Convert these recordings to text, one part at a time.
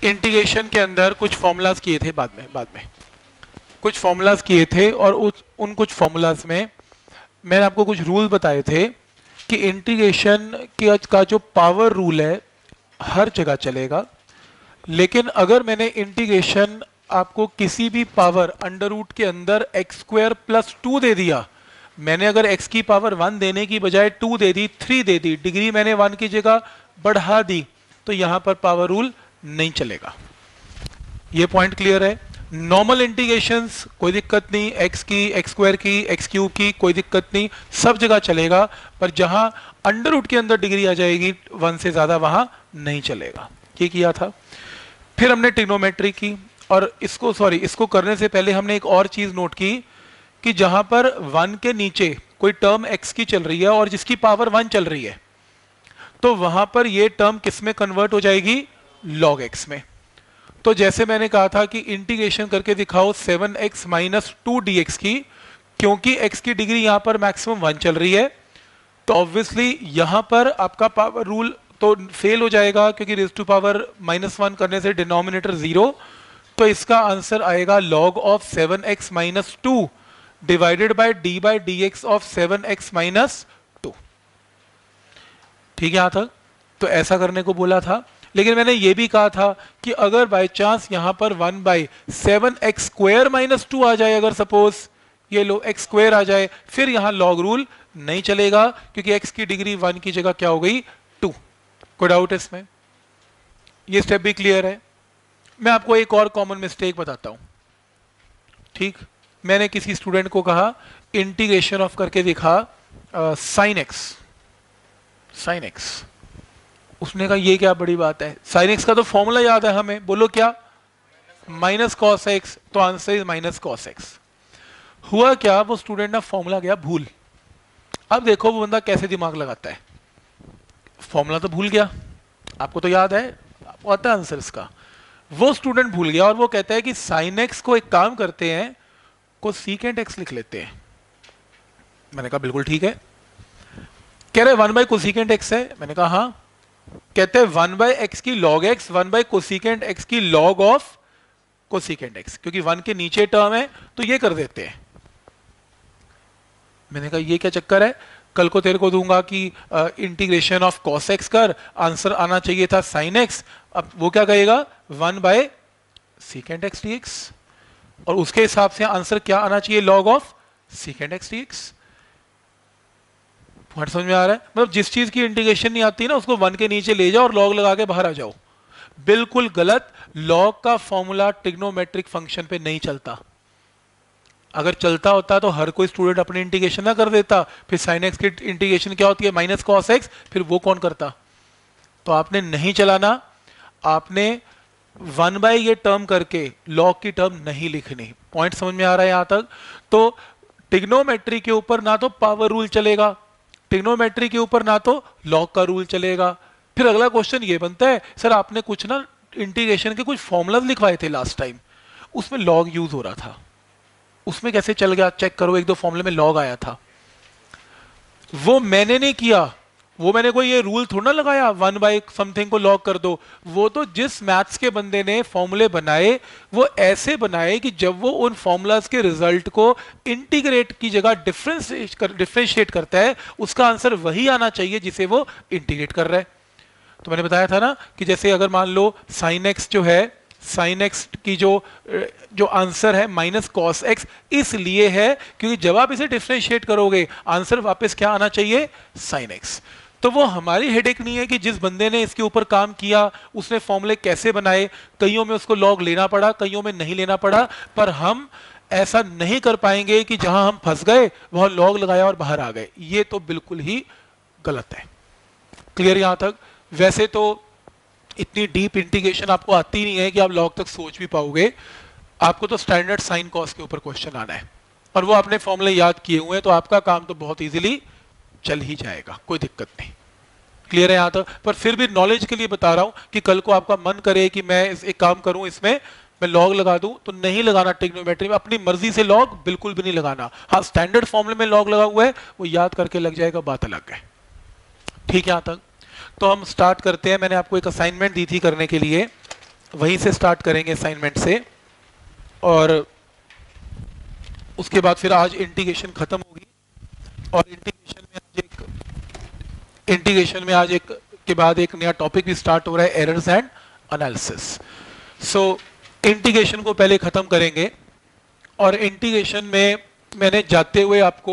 Integration के अंदर कुछ फॉर्मूलाज किए थे बाद में कुछ फॉर्मूलाज किए थे और उन कुछ फॉर्मूलाज में मैंने आपको कुछ रूल बताए थे कि इंटीग्रेशन का जो पावर रूल है हर जगह चलेगा, लेकिन अगर मैंने इंटीग्रेशन आपको किसी भी पावर अंडर रूट के अंदर एक्स स्क्वायर प्लस 2 दे दिया, मैंने अगर x की पावर 1 देने की बजाय 2 दे दी, 3 दे दी, डिग्री मैंने 1 की जगह बढ़ा दी, तो यहां पर पावर रूल नहीं चलेगा। ये पॉइंट क्लियर है। नॉर्मल इंटीग्रेशंस कोई दिक्कत नहीं, x की, x स्क्वायर की, x क्यूब की कोई दिक्कत नहीं, सब जगह चलेगा, पर जहां अंडर रूट के अंदर डिग्री आ जाएगी 1 से ज्यादा वहां नहीं चलेगा। ये किया था। फिर हमने ट्रिग्नोमेट्री की, और इसको करने से पहले हमने एक और चीज नोट की कि जहां पर 1 के नीचे कोई टर्म x की चल रही है और जिसकी पावर 1 चल रही है, तो वहां पर ये टर्म किस में कन्वर्ट हो जाएगी? log x में। तो जैसे मैंने कहा था कि इंटीग्रेशन करके दिखाओ 7x माइनस 2 dx की, क्योंकि x की डिग्री यहां पर मैक्सिमम 1 चल रही है, तो ऑब्वियसली यहां पर आपका पावर रूल तो फेल हो जाएगा, क्योंकि रेज टू पावर -1 करने से डिनोमिनेटर 0, तो इसका आंसर आएगा log of 7x minus 2 divided by d by dx of 7x minus 2। ठीक है यहां तक? तो ऐसा करने को बोला था, लेकिन मैंने ये भी कहा था कि अगर बाय चांस यहां पर 1 बाय 7x स्क्वायर माइनस 2 आ जाए, अगर सपोज ये लो x स्क्वायर आ जाए, फिर यहां log रूल नहीं चलेगा, क्योंकि x की डिग्री 1 की जगह क्या हो गई? 2। कोई डाउट है इसमें? ये स्टेप भी क्लियर है। मैं आपको एक और कॉमन मिस्टेक बताता हूं। ठीक, मैंने किसी स्टूडेंट को कहा इंटीग्रेशन ऑफ करके दिखा साइन एक्स। उसने कहा ये क्या बड़ी बात है, साइन एक्स का तो फॉर्मूला याद है हमें, बोलो क्या? माइनस कॉस एक्स, तो answer is minus cos x. हुआ क्या, वो स्टूडेंट ना फॉर्मूला गया भूल। अब देखो वो बंदा कैसे दिमाग लगाता है, फॉर्मूला तो भूल गया, आपको तो याद है, आपको आता है आंसर इसका। वो स्टूडेंट भूल गया और वो कहता है कि साइन एक्स को एक काम करते हैं, को सीकेंट एक्स लिख लेते हैं। मैंने कहा बिल्कुल ठीक है। कह रहे 1 बाय कोसीकेंट एक्स है, मैंने कहा हाँ। कहते हैं 1 बाय एक्स की log x, 1 by cosecant x की लॉग ऑफ कोसीकेंट एक्स, क्योंकि 1 के नीचे टर्म है तो ये कर देते हैं। मैंने कहा ये क्या चक्कर है, कल को तेरे को दूंगा कि इंटीग्रेशन ऑफ कॉस एक्स कर, आंसर आना चाहिए था साइन एक्स। अब वो क्या कहेगा? 1 बाय सीकेंट एक्स डीएक्स, और उसके हिसाब से आंसर क्या आना चाहिए? Log of secant x d x. Point समझ में आ रहा है? मतलब जिस चीज की इंटीग्रेशन नहीं आती ना, उसको 1 के नीचे ले जाओ और लॉग लगा के बाहर आ जाओ। बिल्कुल गलत। लॉग का फॉर्मूला ट्रिग्नोमेट्रिक फंक्शन पे नहीं चलता। अगर चलता होता तो हर कोई स्टूडेंट अपनी इंटीग्रेशन ना कर देता, फिर साइन एक्स की इंटीग्रेशन क्या होती है? माइनस कॉस एक्स, फिर वो कौन करता? तो आपने नहीं चलाना, आपने 1 बाय ये टर्म करके लॉग की टर्म नहीं लिखनी। पॉइंट समझ में आ रहा है यहां तक? तो ट्रिग्नोमेट्री के ऊपर ना तो पावर रूल चलेगा, ट्रिग्नोमेट्री के ऊपर ना तो लॉग का रूल चलेगा। फिर अगला क्वेश्चन ये बनता है, सर आपने कुछ ना इंटीग्रेशन के कुछ फॉर्मूलाज लिखवाए थे लास्ट टाइम, उसमें लॉग यूज हो रहा था, उसमें कैसे चल गया? चेक करो, 1-2 फॉर्मूले में लॉग आया था। वो मैंने नहीं किया, वो मैंने कोई ये रूल थोड़ा ना लगाया 1 बाय समथिंग को लॉग कर दो। वो तो जिस मैथ्स के बंदे ने फॉर्मूले बनाए, वो ऐसे बनाए कि जब वो उन फॉर्मूलाज के रिजल्ट को इंटीग्रेट की जगह डिफरेंशिएट करता है, उसका आंसर वही आना चाहिए जिसे वो इंटीग्रेट कर रहा है। तो मैंने बताया था ना कि जैसे अगर मान लो साइन एक्स जो है, साइन एक्स की जो आंसर है माइनस कॉस एक्स, इसलिए है क्योंकि जब आप इसे डिफरेंशिएट करोगे आंसर वापस क्या आना चाहिए? Sine x. तो वो हमारी हेडेक नहीं है कि जिस बंदे ने इसके ऊपर काम किया उसने फॉर्मूले कैसे बनाए, कईयों में उसको लॉग लेना पड़ा, कईयों में नहीं लेना पड़ा, पर हम ऐसा नहीं कर पाएंगे कि जहां हम फंस गए वहां लॉग लगाया और बाहर आ गए। ये तो बिल्कुल ही गलत है। क्लियर यहां तक? वैसे तो इतनी डीप इंटीग्रेशन आपको आती नहीं है कि आप लॉग तक सोच भी पाओगे, आपको तो स्टैंडर्ड साइन कॉस के ऊपर क्वेश्चन आना है और वो आपने फॉर्मूले याद किए हुए हैं, तो आपका काम तो बहुत इजीली चल ही जाएगा, कोई दिक्कत नहीं। क्लियर है यहां तक? पर फिर भी नॉलेज के लिए बता रहा हूं कि कल को आपका मन करे कि मैं एक काम करूं, इसमें मैं लॉग लगा दूं, तो नहीं लगाना ट्रिग्नोमेट्री में, अपनी मर्जी से लॉग बिल्कुल भी नहीं लगाना। हाँ, स्टैंडर्ड फॉर्मूले में लॉग लगा हुआ है, वो याद करके लग जाएगा, बात अलग है। ठीक है यहां तक? तो हम स्टार्ट करते हैं। मैंने आपको एक असाइनमेंट दी थी करने के लिए, वहीं से स्टार्ट करेंगे असाइनमेंट से, और उसके बाद फिर आज इंटीग्रेशन खत्म होगी। और इंटीग्रेशन में आज एक के बाद एक नया टॉपिक भी स्टार्ट हो रहा है, errors and analysis. So integration को पहले खत्म करेंगे, और इंटीग्रेशन में मैंने जाते हुए आपको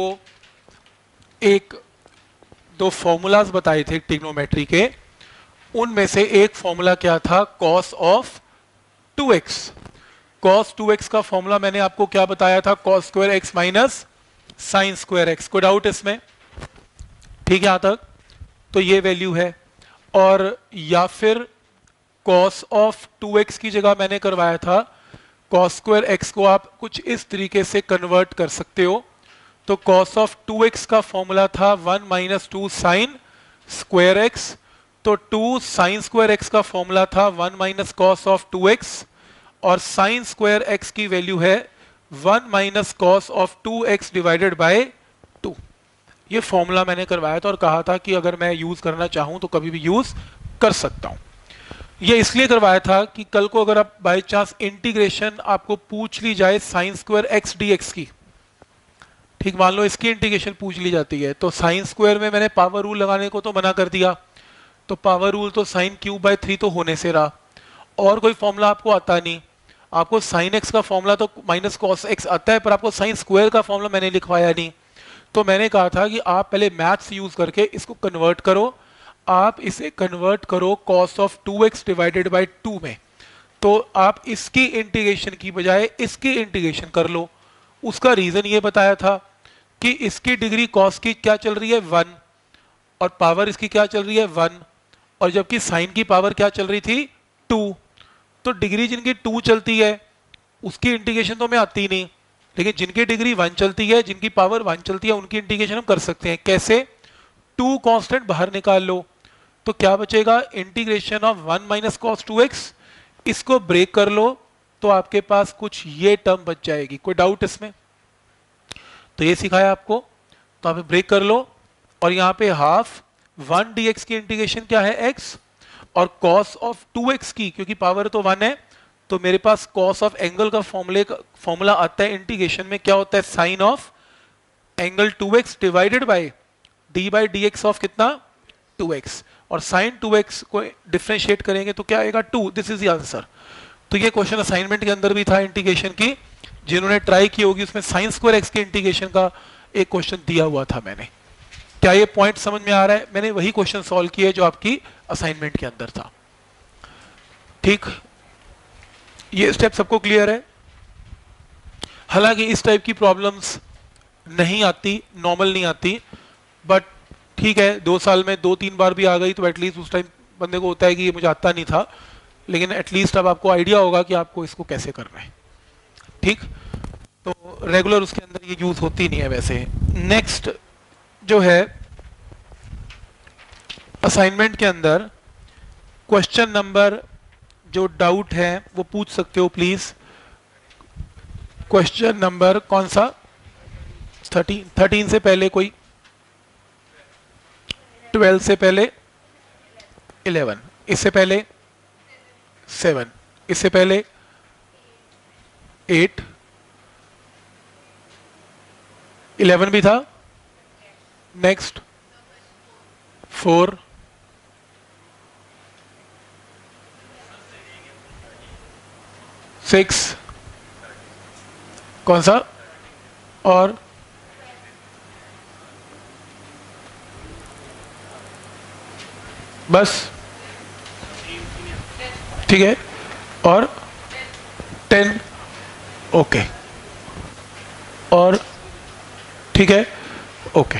एक दो फॉर्मूलाज बताए थे ट्रिग्नोमेट्री के। उनमें से एक फॉर्मूला क्या था, cos of 2x। Cos 2x का फॉर्मूला मैंने आपको क्या बताया था, cos square x minus sine square x. कोई डाउट इसमें? ठीक है यहां तक? तो ये वैल्यू है। और या फिर कॉस ऑफ 2x की जगह मैंने करवाया था कॉस स्क्वायर एक्स को आप कुछ इस तरीके से कन्वर्ट कर सकते हो। तो कॉस ऑफ 2x का फॉर्मूला था 1 माइनस 2 साइन स्क्वायर एक्स। तो 2 साइन स्क्वायर एक्स का फॉर्मूला था 1 माइनस कॉस ऑफ 2x, और साइन स्क्वायर एक्स की वैल्यू है 1 minus cos of 2x divided by 2। ये फॉर्मूला मैंने करवाया था और कहा था कि अगर मैं यूज करना चाहूं तो कभी भी यूज कर सकता हूं। ये इसलिए करवाया था कि कल को अगर आप बाय चांस इंटीग्रेशन आपको पूछ ली जाए sine square x d x की, ठीक, मान लो इसकी इंटीग्रेशन पूछ ली जाती है, तो साइन स्क्वायर में मैंने पावर रूल लगाने को तो मना कर दिया, तो पावर रूल तो साइन क्यूब बाय 3 तो होने से रहा, और कोई फॉर्मूला आपको आता नहीं। आपको साइन एक्स का फॉर्मूला तो माइनस कॉस एक्स आता है, पर आपको साइन स्क्वायर का फॉर्मूला मैंने लिखवाया नहीं। तो मैंने कहा था कि आप पहले मैथ्स यूज करके इसको कन्वर्ट करो। आप इसे कन्वर्ट करो cos of 2x divided by 2 में, तो आप इसकी इंटीग्रेशन की बजाय इसकी इंटीग्रेशन कर लो। उसका रीजन ये बताया था कि इसकी डिग्री कॉस की क्या चल रही है 1, और पावर इसकी क्या चल रही है 1, और जबकि साइन की पावर क्या चल रही थी 2। तो डिग्री जिनकी 2 चलती है उसकी इंटीग्रेशन तो हमें आती नहीं, लेकिन जिनकी डिग्री 1 चलती है, जिनकी पावर 1 चलती है, उनकी इंटीग्रेशन हम कर सकते हैं। कैसे? 2 कांस्टेंट बाहर निकाल लो, तो क्या बचेगा, integration of 1 minus cos 2x। इसको ब्रेक कर लो तो आपके पास कुछ ये टर्म बच जाएगी। कोई डाउट इसमें? तो ये सिखाया आपको, तो आप ब्रेक कर लो, और यहां पे हाफ 1 dx की इंटीग्रेशन क्या है x, और cos ऑफ 2x की, क्योंकि पावर तो 1 है, तो मेरे पास cos ऑफ एंगल का फॉर्मूला आता है इंटीग्रेशन में, क्या होता है, sine of angle 2x divided by d by d x of कितना 2x, और साइन 2x को डिफरेंशिएट करेंगे तो क्या आएगा 2। This is the answer. तो ये क्वेश्चन असाइनमेंट के अंदर भी था इंटीग्रेशन की, जिन्होंने ट्राई की होगी उसमें साइन स्क्वायर एक्स के इंटीग्रेशन का एक क्वेश्चन दिया हुआ था मैंने। क्या ये पॉइंट समझ में आ रहा है? मैंने वही क्वेश्चन सॉल्व किए जो आपकी असाइनमेंट के अंदर था। ठीक, ये स्टेप सबको क्लियर है? हालांकि इस टाइप की प्रॉब्लम्स नहीं आती, नॉर्मल नहीं आती, बट ठीक है, 2 साल में 2-3 बार भी आ गई तो एटलीस्ट उस टाइम बंदे को होता है कि ये मुझे आता नहीं था, लेकिन एटलीस्ट अब आपको आइडिया होगा कि आपको इसको कैसे करना है। ठीक, तो रेगुलर उसके अंदर ये यूज होती नहीं है वैसे। नेक्स्ट जो है असाइनमेंट के अंदर क्वेश्चन नंबर जो डाउट है वो पूछ सकते हो प्लीज। क्वेश्चन नंबर कौन सा? 13 से पहले कोई, 12 से पहले 11, इससे पहले 7, इससे पहले 8, 11 भी था, नेक्स्ट 4, 6, कौन सा, और बस, ठीक है, और 10, ओके, और ठीक है, ओके।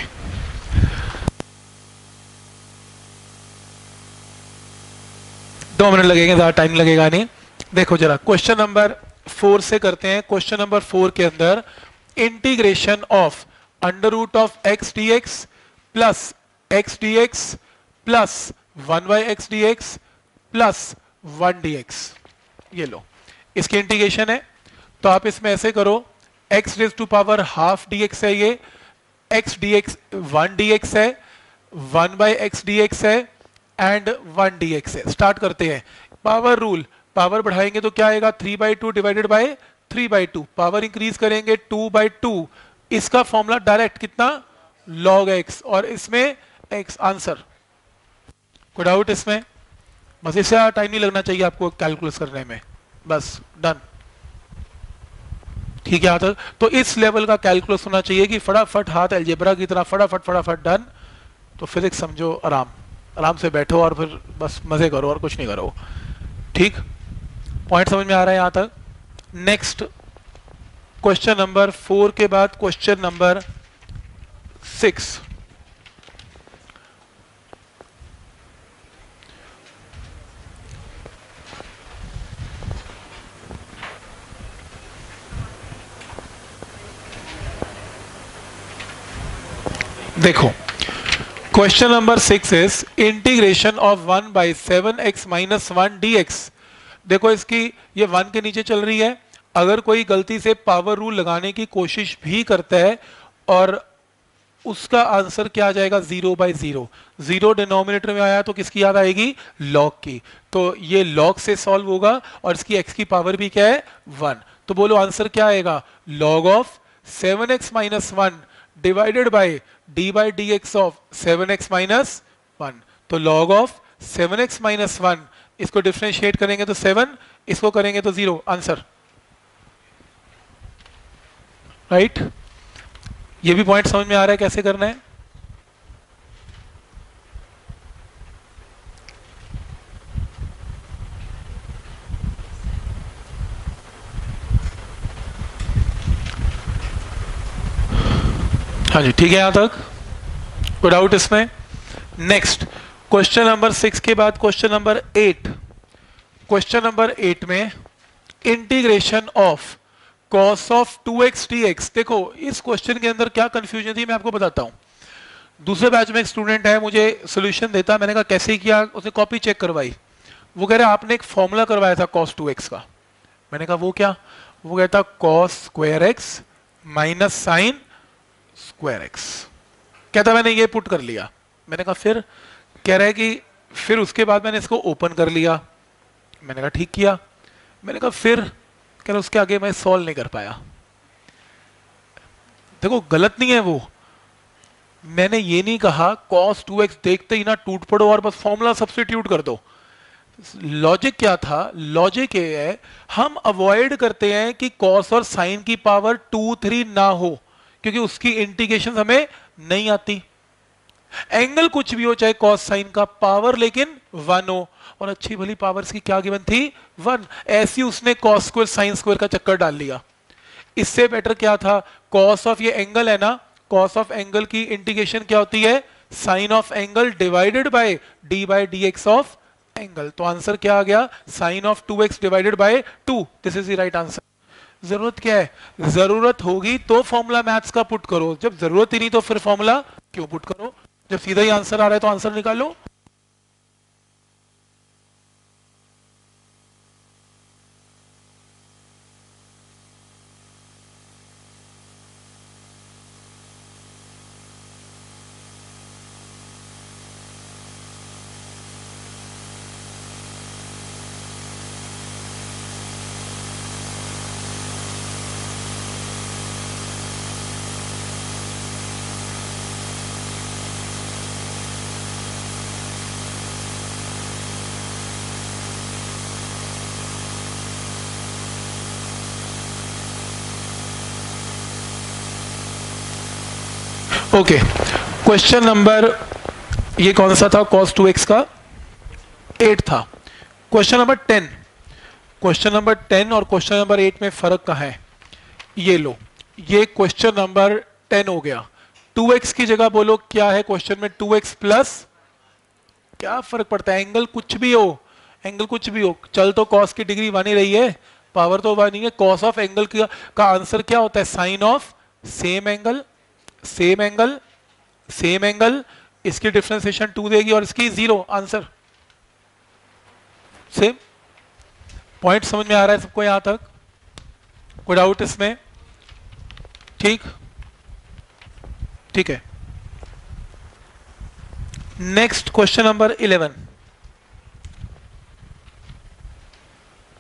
दो मिनट लगेंगे, ज्यादा टाइम लगेगा नहीं। देखो जरा क्वेश्चन नंबर 4 से करते हैं। क्वेश्चन नंबर 4 के अंदर integration of under root of x d x plus x d x plus 1 by x d x plus 1 d x, ये लो इसकी इंटीग्रेशन है। तो आप इसमें ऐसे करो, x raise to power half d x है, ये x d x 1 d x है, 1 बाई एक्स डी एक्स है, एंड 1 डी एक्स है। स्टार्ट करते हैं। पावर रूल, पावर बढ़ाएंगे तो क्या आएगा 3/2 डिवाइडेड बाय 3/2, पावर इंक्रीज करेंगे 2/2, इसका फॉर्मूला डायरेक्ट कितना log x, और इसमें x आंसर। कोई डाउट इसमें? बस इससे टाइम नहीं लगना चाहिए आपको कैलकुलेट करने में, बस डन। ठीक है यहाँ तक? तो इस लेवल का कैलकुलस होना चाहिए कि फटाफट हाथ अलजेब्रा की तरह फटाफट फटाफट डन। तो फिजिक्स समझो आराम, आराम से बैठो और फिर बस मजे करो और कुछ नहीं करो। ठीक, पॉइंट समझ में आ रहा है यहाँ तक? नेक्स्ट क्वेश्चन नंबर 4 के बाद क्वेश्चन नंबर 6। देखो question number 6 is integration of 1/7x - 1 dx। देखो इसकी ये 1 के नीचे चल रही है, अगर कोई गलती से पावर रूल लगाने की कोशिश भी करता है और उसका आंसर क्या आ जाएगा 0/0, 0 डिनोमिनेटर में आया तो किसकी याद आएगी लॉग की, तो ये लॉग से सॉल्व होगा और इसकी x की पावर भी क्या है 1। तो बोलो आंसर क्या आएगा log of 7x - 1 divided by d/dx of 7x - 1। तो log ऑफ 7x - 1, इसको डिफरेंशिएट करेंगे तो 7, इसको करेंगे तो 0, आंसर राइट। ये भी पॉइंट समझ में आ रहा है कैसे करना है? हाँ जी ठीक है यहां तक? कोई डाउट इसमें? नेक्स्ट क्वेश्चन नंबर 6 के बाद क्वेश्चन नंबर 8। क्वेश्चन नंबर 8 में integration of cos of 2x dx। देखो इस क्वेश्चन के अंदर क्या कंफ्यूजन थी मैं आपको बताता हूं। दूसरे बैच में एक स्टूडेंट है, मुझे सोल्यूशन देता, मैंने कहा कैसे किया, उसने कॉपी चेक करवाई, वो कह रहा आपने एक फॉर्मूला करवाया था cos 2x का। मैंने कहा वो क्या? वो कहता cos square x minus sine square x. कहता मैंने ये पुट कर लिया। मैंने कहा फिर? कह रहा है कि फिर उसके बाद मैंने इसको ओपन कर लिया। मैंने कहा ठीक किया। मैंने कहा फिर? कह रहा उसके आगे मैं सॉल्व नहीं कर पाया। देखो गलत नहीं है वो, मैंने ये नहीं कहा cos 2x देखते ही ना टूट पड़ो और बस फॉर्मूला सब्स्टिट्यूट कर दो। लॉजिक क्या था? लॉजिक ये है हम अवॉइड करते हैं कि cos और साइन की पावर 2 3 ना हो, क्योंकि उसकी इंटीग्रेशन हमें नहीं आती। एंगल कुछ भी हो, चाहे cos साइन का, पावर लेकिन 1 हो, और अच्छी भली पावर्स की क्या गिवन थी 1। ऐसी उसने cos स्क्वायर साइन स्क्वायर का चक्कर डाल लिया। इससे बेटर क्या था, cos ऑफ ये एंगल है ना, cos ऑफ एंगल की इंटीग्रेशन क्या होती है sine of angle divided by d/dx of angle. तो आंसर क्या आ गया sine of 2x divided by 2। This is the right answer. जरूरत क्या है? जरूरत होगी तो फॉर्मूला मैथ्स का पुट करो, जब जरूरत ही नहीं तो फिर फॉर्मूला क्यों पुट करो? जब सीधा ही आंसर आ रहा है तो आंसर निकालो। ओके क्वेश्चन नंबर ये कौन सा था? cos 2x का 8 था। Question number 10। क्वेश्चन नंबर 10 और क्वेश्चन नंबर 8 में फर्क कहाँ है? ये लो, ये क्वेश्चन नंबर 10 हो गया। 2x की जगह बोलो क्या है क्वेश्चन में? 2x प्लस, क्या फर्क पड़ता है? एंगल कुछ भी हो, एंगल कुछ भी हो, चल तो cos की डिग्री 1 ही रही है, पावर तो 1 ही है। cos ऑफ एंगल का आंसर क्या होता है? Sine of same angle, same angle, same angle, इसकी डिफरेंशिएशन 2 देगी और इसकी 0, आंसर सेम। पॉइंट समझ में आ रहा है सबको यहां तक? कोई डाउट इसमें? ठीक, ठीक है। Next question number 11।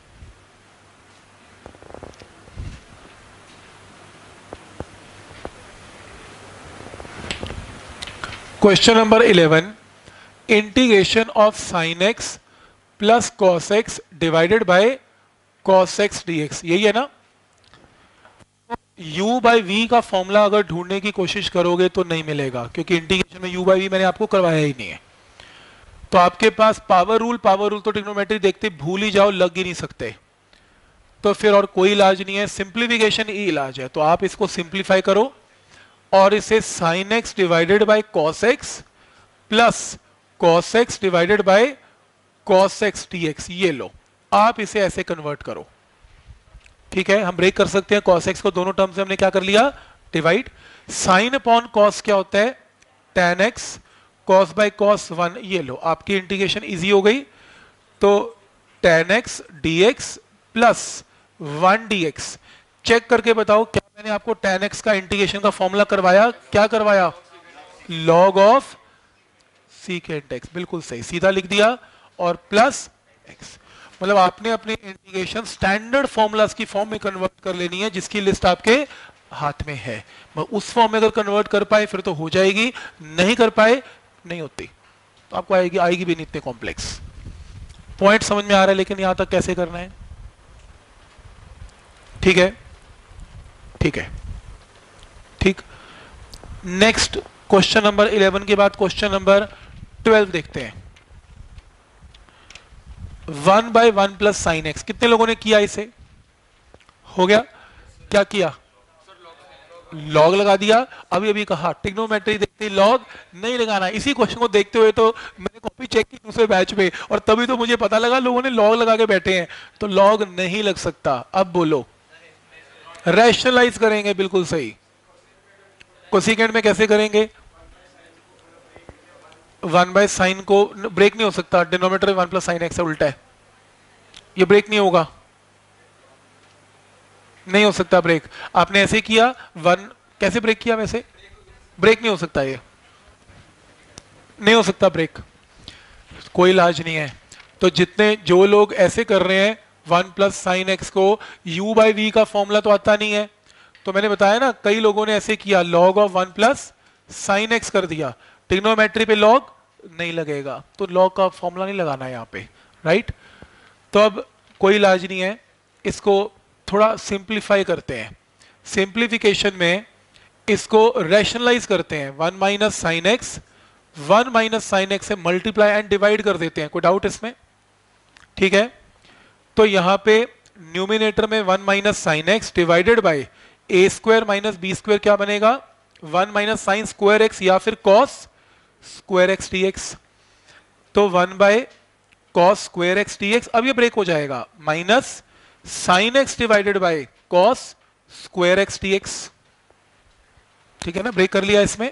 Question number 11, integration of sine x plus cos x divided by cos x d x, यही है ना। u बाई वी का फॉर्मूला अगर ढूंढने की कोशिश करोगे तो नहीं मिलेगा, क्योंकि इंटीग्रेशन में u बाई वी मैंने आपको करवाया ही नहीं है। तो आपके पास पावर रूल तो ट्रिग्नोमेट्री देखते भूल ही जाओ, लग ही नहीं सकते, तो फिर और कोई इलाज नहीं है, सिंप्लीफिकेशन ही इलाज है। तो आप इसको सिंप्लीफाई करो और इसे sine x divided by cos x plus cos x divided by cos x d x, ये लो, आप इसे ऐसे कन्वर्ट करो। ठीक है, हम ब्रेक कर सकते हैं, कॉस एक्स को दोनों टर्म से हमने क्या कर लिया, डिवाइड। साइन अपॉन कॉस क्या होता है, tan x, cos by cos 1, ये लो, आपकी इंटीग्रेशन इजी हो गई। तो tan x d x plus 1 dx, check करके बताओ क्या मैंने आपको टेन एक्स का इंटीग्रेशन का फॉर्मूला करवाया, क्या करवाया, लॉग ऑफ सीकेंट एक्स, बिल्कुल सही, सीधा लिख दिया, और प्लस एक्स। मतलब आपने अपनी इंटीग्रेशन स्टैंडर्ड फॉर्मूलाज की फॉर्म में कन्वर्ट कर लेनी है, जिसकी लिस्ट आपके हाथ में है। उस फॉर्म में अगर कन्वर्ट कर पाए फिर तो हो जाएगी, नहीं कर पाए नहीं होती, तो आपको आएगी भी नहीं इतने कॉम्प्लेक्स। पॉइंट समझ में आ रहा है, लेकिन यहां तक कैसे करना है, ठीक है, ठीक है, ठीक। नेक्स्ट क्वेश्चन नंबर 11 के बाद क्वेश्चन नंबर 12 देखते हैं। 1 बाय 1 प्लस साइन एक्स, कितने लोगों ने किया, इसे हो गया, क्या किया, लॉग लगा दिया। अभी अभी कहा ट्रिग्नोमेट्री देखते लॉग नहीं लगाना, इसी क्वेश्चन को देखते हुए तो मैंने कॉपी चेक की दूसरे बैच में, और तभी तो मुझे पता लगा लोगों ने लॉग लगा के बैठे हैं, तो लॉग नहीं लग सकता। अब बोलो, रैशनलाइज करेंगे, बिल्कुल सही। कोसिकेंट में कैसे करेंगे, 1 बाय साइन को ब्रेक नहीं हो सकता, डिनोमिनेटर में 1 प्लस साइन एक्स है, उल्टा है, ये ब्रेक नहीं होगा, नहीं हो सकता ब्रेक। आपने ऐसे किया 1, कैसे ब्रेक किया, वैसे ब्रेक नहीं हो सकता, ये नहीं हो सकता ब्रेक, कोई इलाज नहीं है। तो जितने जो लोग ऐसे कर रहे हैं 1 प्लस साइन एक्स को, u बाई वी का फॉर्मूला तो आता नहीं है, तो मैंने बताया ना, कई लोगों ने ऐसे किया, log of 1 plus sine x कर दिया, ट्रिग्नोमेट्री पे लॉग नहीं लगेगा, तो लॉग का फॉर्मूला नहीं लगाना है यहाँ पे, राइट। तो अब कोई इलाज नहीं है, इसको थोड़ा सिंप्लीफाई करते हैं। सिंप्लीफिकेशन में इसको रैशनलाइज करते हैं, 1 minus sine x, 1 minus sine x से मल्टीप्लाई एंड डिवाइड कर देते हैं, कोई डाउट इसमें, ठीक है। तो यहां पे न्यूमिनेटर में 1 minus sine x divided by a square minus b square, क्या बनेगा, 1 माइनस साइन स्क्वायर एक्स या फिर cos square x d x. तो 1 by cos square x d x, अब ये ब्रेक हो जाएगा, minus sine x divided by cos square x d x, ठीक है ना, ब्रेक कर लिया इसमें।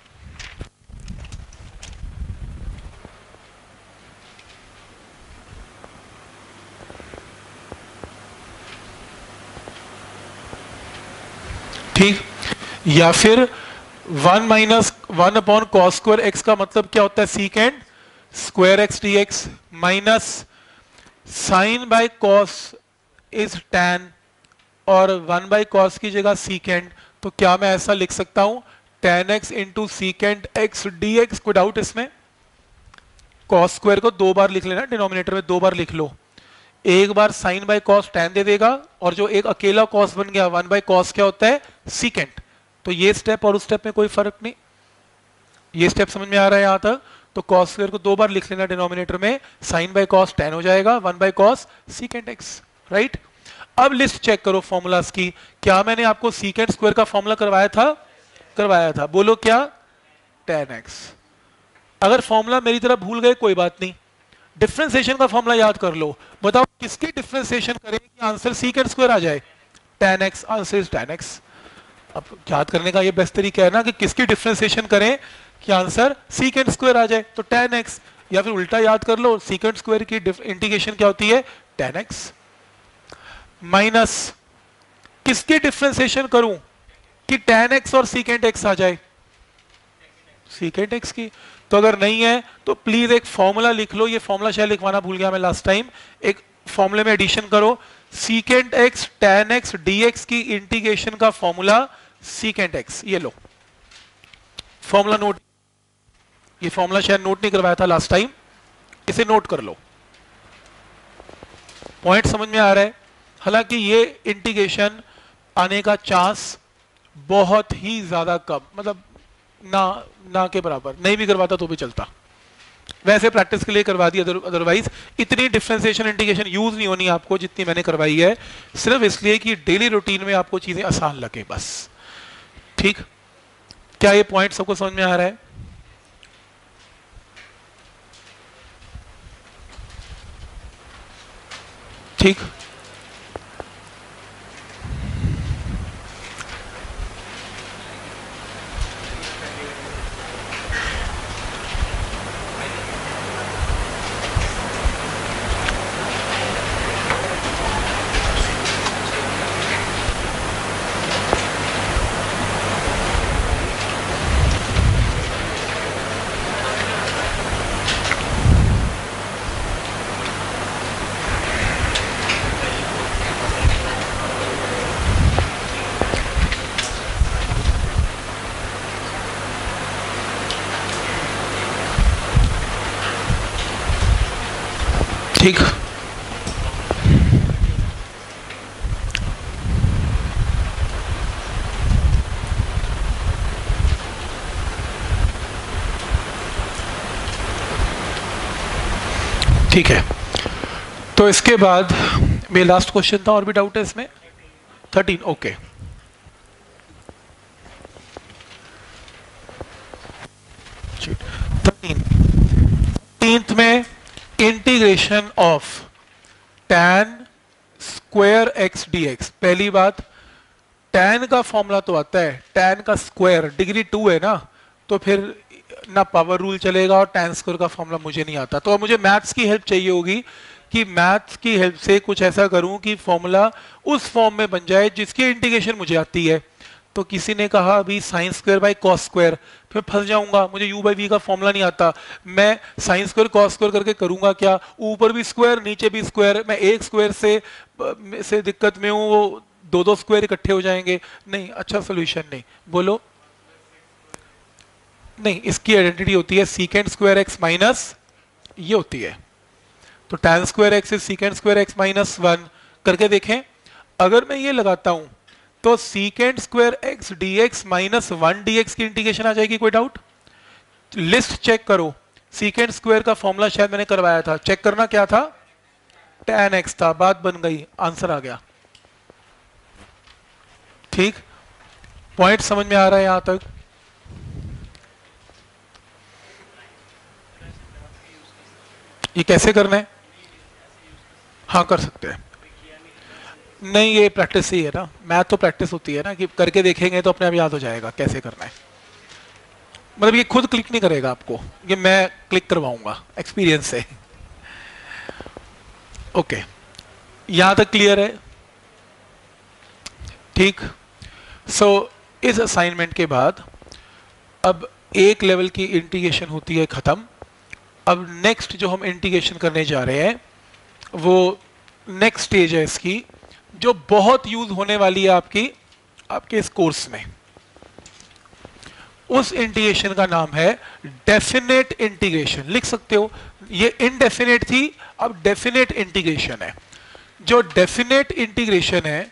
ठीक, या फिर 1 minus 1 upon cos square x का मतलब क्या होता है, secant square x d x, minus sine by cos is tan, और 1 बाय कॉस की जगह सीकेंड, तो क्या मैं ऐसा लिख सकता हूं, tan x into secant x d x, कोई डाउट इसमें। कॉस स्क्वायर को 2 बार लिख लेना, डिनोमिनेटर में 2 बार लिख लो, एक बार साइन बाय कॉस टैन दे देगा, और जो एक अकेला कॉस बन गया 1 बाय कॉस क्या होता है, सीकेंट। तो ये स्टेप और उस स्टेप में कोई फर्क नहीं, ये स्टेप समझ में आ रहा है यहां तक। तो कॉस स्क्वायर को 2 बार लिख लेना डिनोमिनेटर में, साइन बाय कॉस टैन हो जाएगा, 1 by cos secant x, right. अब लिस्ट चेक करो फॉर्मूलाज की, क्या मैंने आपको सीकेंट स्क्वायर का फॉर्मूला करवाया था, बोलो क्या, टैन एक्स। अगर फॉर्मूला मेरी तरह भूल गए कोई बात नहीं, डिफरेंशिएशन का फॉर्मूला याद कर लो, बताओ किसकी डिफरेंशिएशन करें कि आंसर सीकेंट स्क्वायर आ जाए, tan x, answer is tan x। अब याद करने का ये बेस्ट तरीका है ना कि किसकी डिफरेंशिएशन करें कि आंसर सीकेंट स्क्वायर आ जाए, तो tan x, या फिर उल्टा याद कर लो, सीकेंट स्क्वायर की इंटीग्रेशन क्या होती है, tan x, माइनस किसकी डिफरेंशिएशन करूं कि tan x और सीकेंट x आ जाए, सीकेंट x की। तो अगर नहीं है तो प्लीज एक फॉर्मूला लिख लो, ये फॉर्मूला शायद लिखवाना भूल गया मैं लास्ट टाइम, एक फॉर्मूले में एडिशन करो, secant x tan x dx की इंटीग्रेशन का फॉर्मूला सीकेंट x, ये लो फॉर्मूला नोट, ये फॉर्मूला शायद नोट नहीं करवाया था लास्ट टाइम, इसे नोट कर लो। पॉइंट समझ में आ रहा है? हालांकि ये इंटीग्रेशन आने का चांस बहुत ही ज्यादा कम, मतलब ना ना के बराबर, नहीं भी करवाता तो भी चलता, वैसे प्रैक्टिस के लिए करवा दी, अदरवाइज इतनी डिफरेंशिएशन इंटीग्रेशन यूज नहीं होनी आपको जितनी मैंने करवाई है, सिर्फ इसलिए कि डेली रूटीन में आपको चीजें आसान लगे बस। ठीक, क्या ये पॉइंट सबको समझ में आ रहा है? ठीक, ठीक, ठीक है। तो इसके बाद मेरा लास्ट क्वेश्चन था, और भी डाउट है इसमें? 13, ओके। में integration of tan square x dx। पहली बात, tan का फॉर्मूला तो आता है, tan का स्क्वायर डिग्री 2 है ना, तो फिर ना पावर रूल चलेगा, और tan स्क्वायर का फॉर्मूला मुझे नहीं आता, तो अब मुझे मैथ्स की हेल्प चाहिए होगी कि मैथ्स की हेल्प से कुछ ऐसा करूं कि फॉर्मूला उस फॉर्म में बन जाए जिसकी इंटीग्रेशन मुझे आती है। तो किसी ने कहा अभी sine square by cos square, फिर फंस जाऊंगा, मुझे यू बाई वी का फॉर्मूला नहीं आता, मैं साइन स्क्वायर कॉस स्क्वायर करके करूंगा क्या? ऊपर भी स्क्वायर नीचे भी स्क्वायर, मैं एक स्क्वायर से दिक्कत में हूं, वो दो दो स्क्वायर इकट्ठे हो जाएंगे, नहीं, अच्छा सोल्यूशन नहीं। बोलो, नहीं, इसकी आइडेंटिटी होती है सीकेंड स्क्वायर एक्स माइनस, ये होती है, तो tan square x is secant square x minus 1 करके देखें। अगर मैं ये लगाता हूं तो secant square x d x minus 1 d x की इंटीग्रेशन आ जाएगी। कोई डाउट? लिस्ट चेक करो, सीकेंड स्क्वायर का फॉर्मूला शायद मैंने करवाया था, चेक करना क्या था, tan एक्स था, बात बन गई, आंसर आ गया। ठीक, पॉइंट समझ में आ रहा है यहां तक? ये कैसे करना है? हाँ, कर सकते हैं। नहीं, ये प्रैक्टिस ही है ना, मैथ तो प्रैक्टिस होती है ना, कि करके देखेंगे तो अपने आप याद हो जाएगा कैसे करना है। मतलब ये खुद क्लिक नहीं करेगा आपको, ये मैं क्लिक करवाऊंगा एक्सपीरियंस से। ओके, यहां तक क्लियर है? ठीक, सो इस असाइनमेंट के बाद अब एक लेवल की इंटीग्रेशन होती है खत्म। अब नेक्स्ट जो हम इंटीग्रेशन करने जा रहे हैं वो नेक्स्ट स्टेज है इसकी, जो बहुत यूज होने वाली है आपके इस कोर्स में। उस इंटीग्रेशन का नाम है डेफिनेट इंटीग्रेशन। लिख सकते हो, ये इनडेफिनेट थी, अब डेफिनेट इंटीग्रेशन है। जो डेफिनेट इंटीग्रेशन है,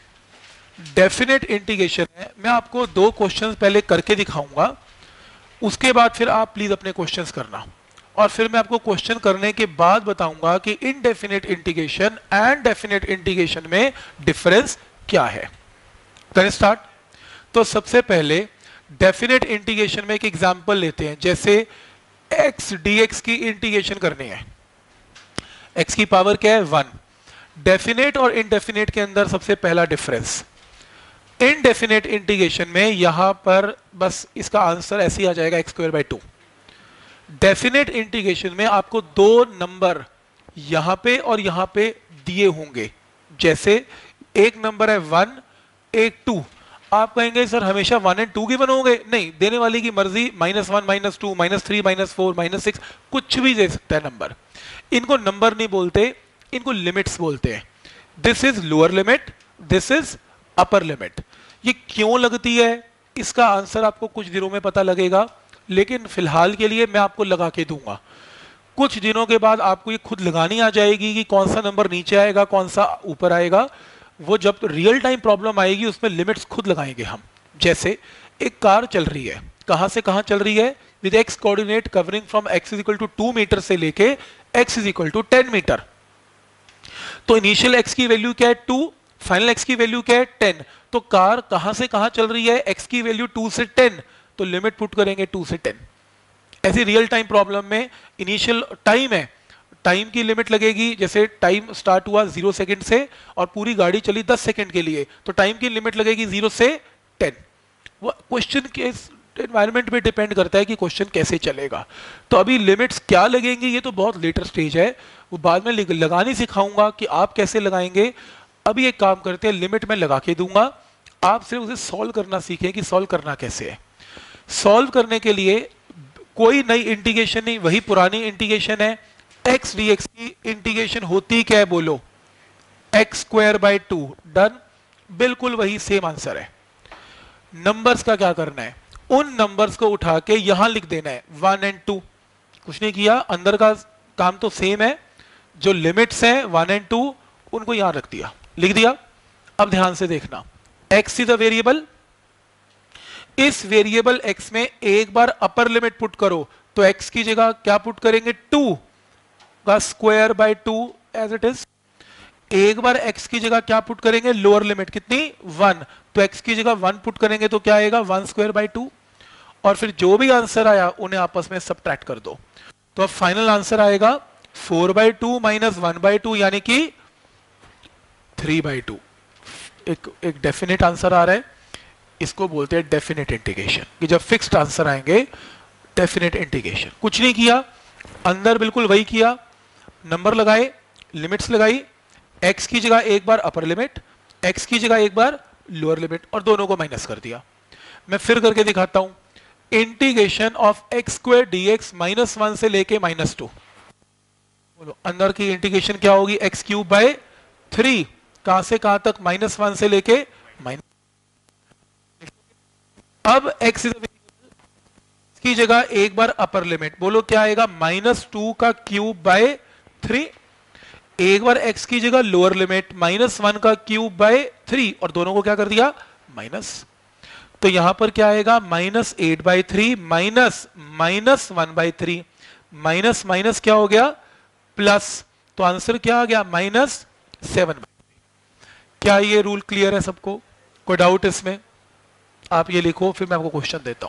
मैं आपको 2 क्वेश्चंस पहले करके दिखाऊंगा, उसके बाद फिर आप प्लीज अपने क्वेश्चंस करना, और फिर मैं आपको क्वेश्चन करने के बाद बताऊंगा कि indefinite integration and definite integration में डिफरेंस क्या है। करें स्टार्ट। तो सबसे पहले डेफिनेट इंटीग्रेशन में एक एग्जांपल लेते हैं, जैसे x dx की इंटीग्रेशन करनी है, x की पावर क्या है 1। डेफिनेट और इनडेफिनेट के अंदर सबसे पहला डिफरेंस, इनडेफिनेट इंटीग्रेशन में यहां पर बस इसका आंसर ऐसे ही आ जाएगा x square by 2। Definite integration में आपको 2 नंबर यहां पे और यहां पे दिए होंगे, जैसे एक नंबर है 1, एक 2। आप कहेंगे सर हमेशा 1 एंड 2 गिवन होंगे? नहीं, देने वाली की मर्जी, -1 -2 -3 -4 -6 कुछ भी दे सकता है नंबर। इनको नंबर नहीं बोलते, इनको लिमिट्स बोलते हैं। This is lower limit, this is upper limit. ये क्यों लगती है, इसका आंसर आपको कुछ दिनों में पता लगेगा। लेकिन फिलहाल के लिए मैं आपको लगा के दूंगा। कुछ दिनों के बाद आपको ये खुद लगानी आ जाएगी कि कौन सा नंबर नीचे आएगा कौन सा ऊपर आएगा। वो जब रियल टाइम प्रॉब्लम आएगी उसमें लिमिट्स खुद लगाएंगे हम। जैसे एक कार चल रही है, कहां से कहां चल रही है, with x coordinate covering from x is equal to 2 metre से लेके x is equal to 10 metre. तो इनिशियल x की वैल्यू क्या है 2, फाइनल x की वैल्यू क्या है 10। तो कार कहां से कहां चल रही है, x की वैल्यू 2 से 10, तो लिमिट पुट करेंगे 2 से 10। ऐसी रियल टाइम प्रॉब्लम में इनिशियल टाइम है, टाइम की लिमिट लगेगी। जैसे टाइम स्टार्ट हुआ 0 सेकंड से और पूरी गाड़ी चली 10 सेकंड के लिए, तो टाइम की लिमिट लगेगी 0 से 10। वो क्वेश्चन के एनवायरनमेंट पे डिपेंड करता है कि क्वेश्चन कैसे चलेगा। तो अभी लिमिट्स क्या लगेंगी ये तो बहुत लेटर स्टेज है, वो बाद में लगानी सिखाऊंगा कि आप कैसे लगाएंगे। अभी एक काम करते हैं, लिमिट में लगा के दूंगा, आप सिर्फ उसे सॉल्व करना सीखें कि सॉल्व करना कैसे है। सॉल्व करने के लिए कोई नई इंटीग्रेशन नहीं, वही पुरानी इंटीग्रेशन है। एक्स डी एक्स की इंटीग्रेशन होती क्या है बोलो, एक्स स्क्वायर बाय 2, डन, बिल्कुल वही सेम आंसर है। नंबर्स का क्या करना है, उन नंबर्स को उठा के यहां लिख देना है 1 एंड 2, कुछ नहीं किया, अंदर का काम तो सेम है। जो लिमिट्स हैं 1 एंड 2 उनको यहां रख दिया, लिख दिया। अब ध्यान से देखना, x इज अ वेरिएबल, इस वेरिएबल x में एक बार अपर लिमिट पुट करो तो x की जगह क्या पुट करेंगे 2 का square by 2 as it is. एक बार x की जगह क्या पुट करेंगे, लोअर लिमिट कितनी 1, तो x की जगह 1 पुट करेंगे तो क्या आएगा 1 स्क्वायर बाय 2। और फिर जो भी आंसर आया उन्हें आपस में सबट्रैक्ट कर दो, तो अब फाइनल आंसर आएगा 4 बाय 2 माइनस 1 बाय 2 यानी कि 3 बाय 2। एक डेफिनेट आंसर आ रहा है, इसको बोलते हैं डेफिनेट इंटीग्रेशन, कि जब फिक्स्ड आंसर आएंगे डेफिनेट इंटीग्रेशन। कुछ नहीं किया, अंदर बिल्कुल वही किया, नंबर लगाए, लिमिट्स लगाई, x की जगह एक बार अपर लिमिट, x की जगह एक बार लोअर लिमिट और दोनों को माइनस कर दिया। मैं फिर करके दिखाता हूं, integration of x square d x -1 से लेके -2, बोलो अंदर की इंटीग्रेशन क्या होगी, एक्स क्यूब बाय 3, कहां से कहां तक -1 से लेके माइनस। अब x की जगह एक बार अपर लिमिट, बोलो क्या आएगा -2 का क्यूब बाय 3, एक बार x की जगह लोअर लिमिट -1 का क्यूब बाय 3 और दोनों को क्या कर दिया माइनस। तो यहां पर क्या आएगा -8/3 माइनस -1/3, माइनस माइनस क्या हो गया प्लस, तो आंसर क्या आ गया -7/3। क्या ये रूल क्लियर है सबको, कोई डाउट इसमें? आप ये लिखो फिर मैं आपको क्वेश्चन देता हूं।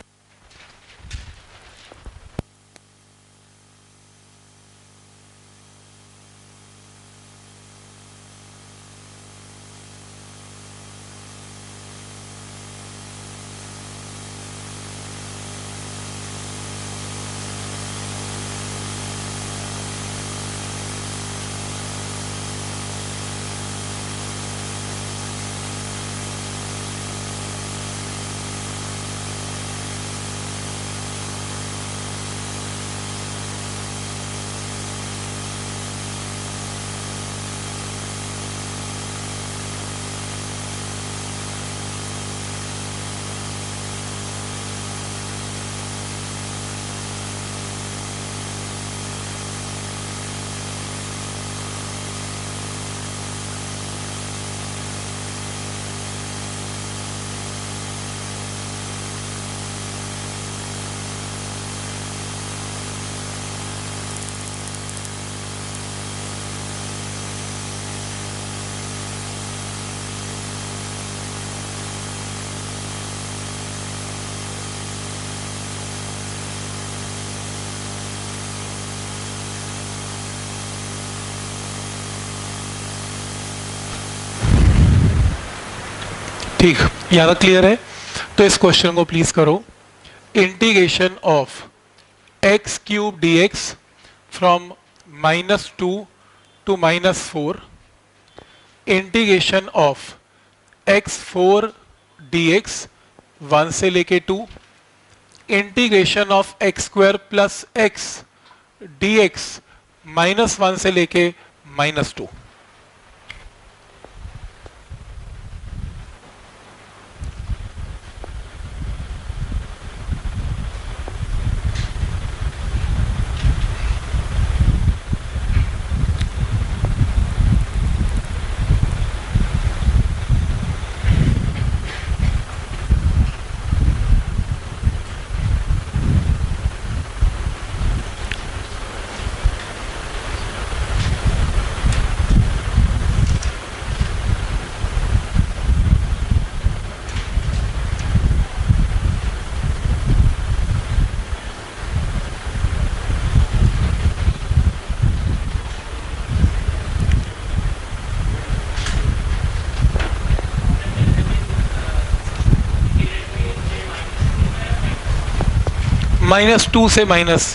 ठीक, यहाँ तक क्लियर है? तो इस क्वेश्चन को प्लीज करो, integration of x cube d x from -2 to -4, integration of x4 dx 1 से लेके 2, integration of x square plus x dx -1 से लेके -2। -2 से माइनस,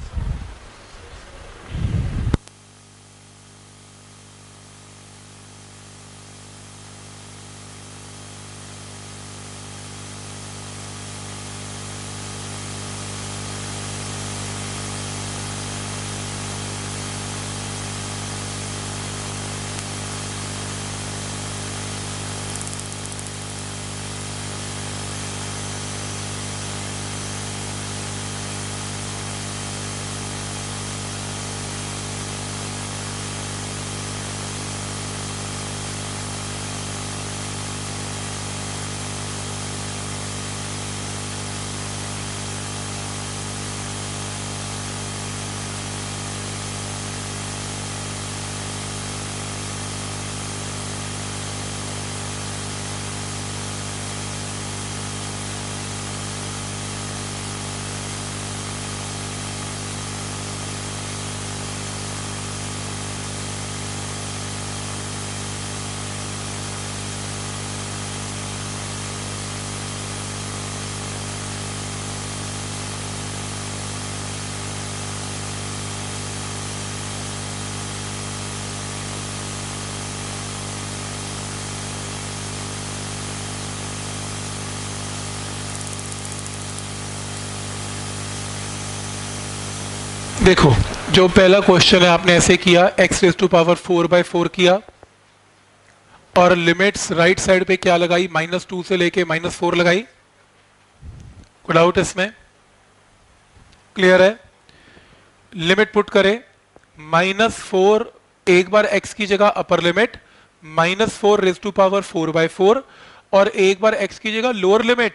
देखो जो पहला क्वेश्चन है आपने ऐसे किया, x⁴/4 किया और लिमिट्स राइट साइड पे क्या लगाई, -2 से लेके -4 लगाई। कोई डाउट इसमें? क्लियर है? लिमिट पुट करें, -4 एक बार x की जगह अपर लिमिट -4⁴/4 और एक बार x की जगह लोअर लिमिट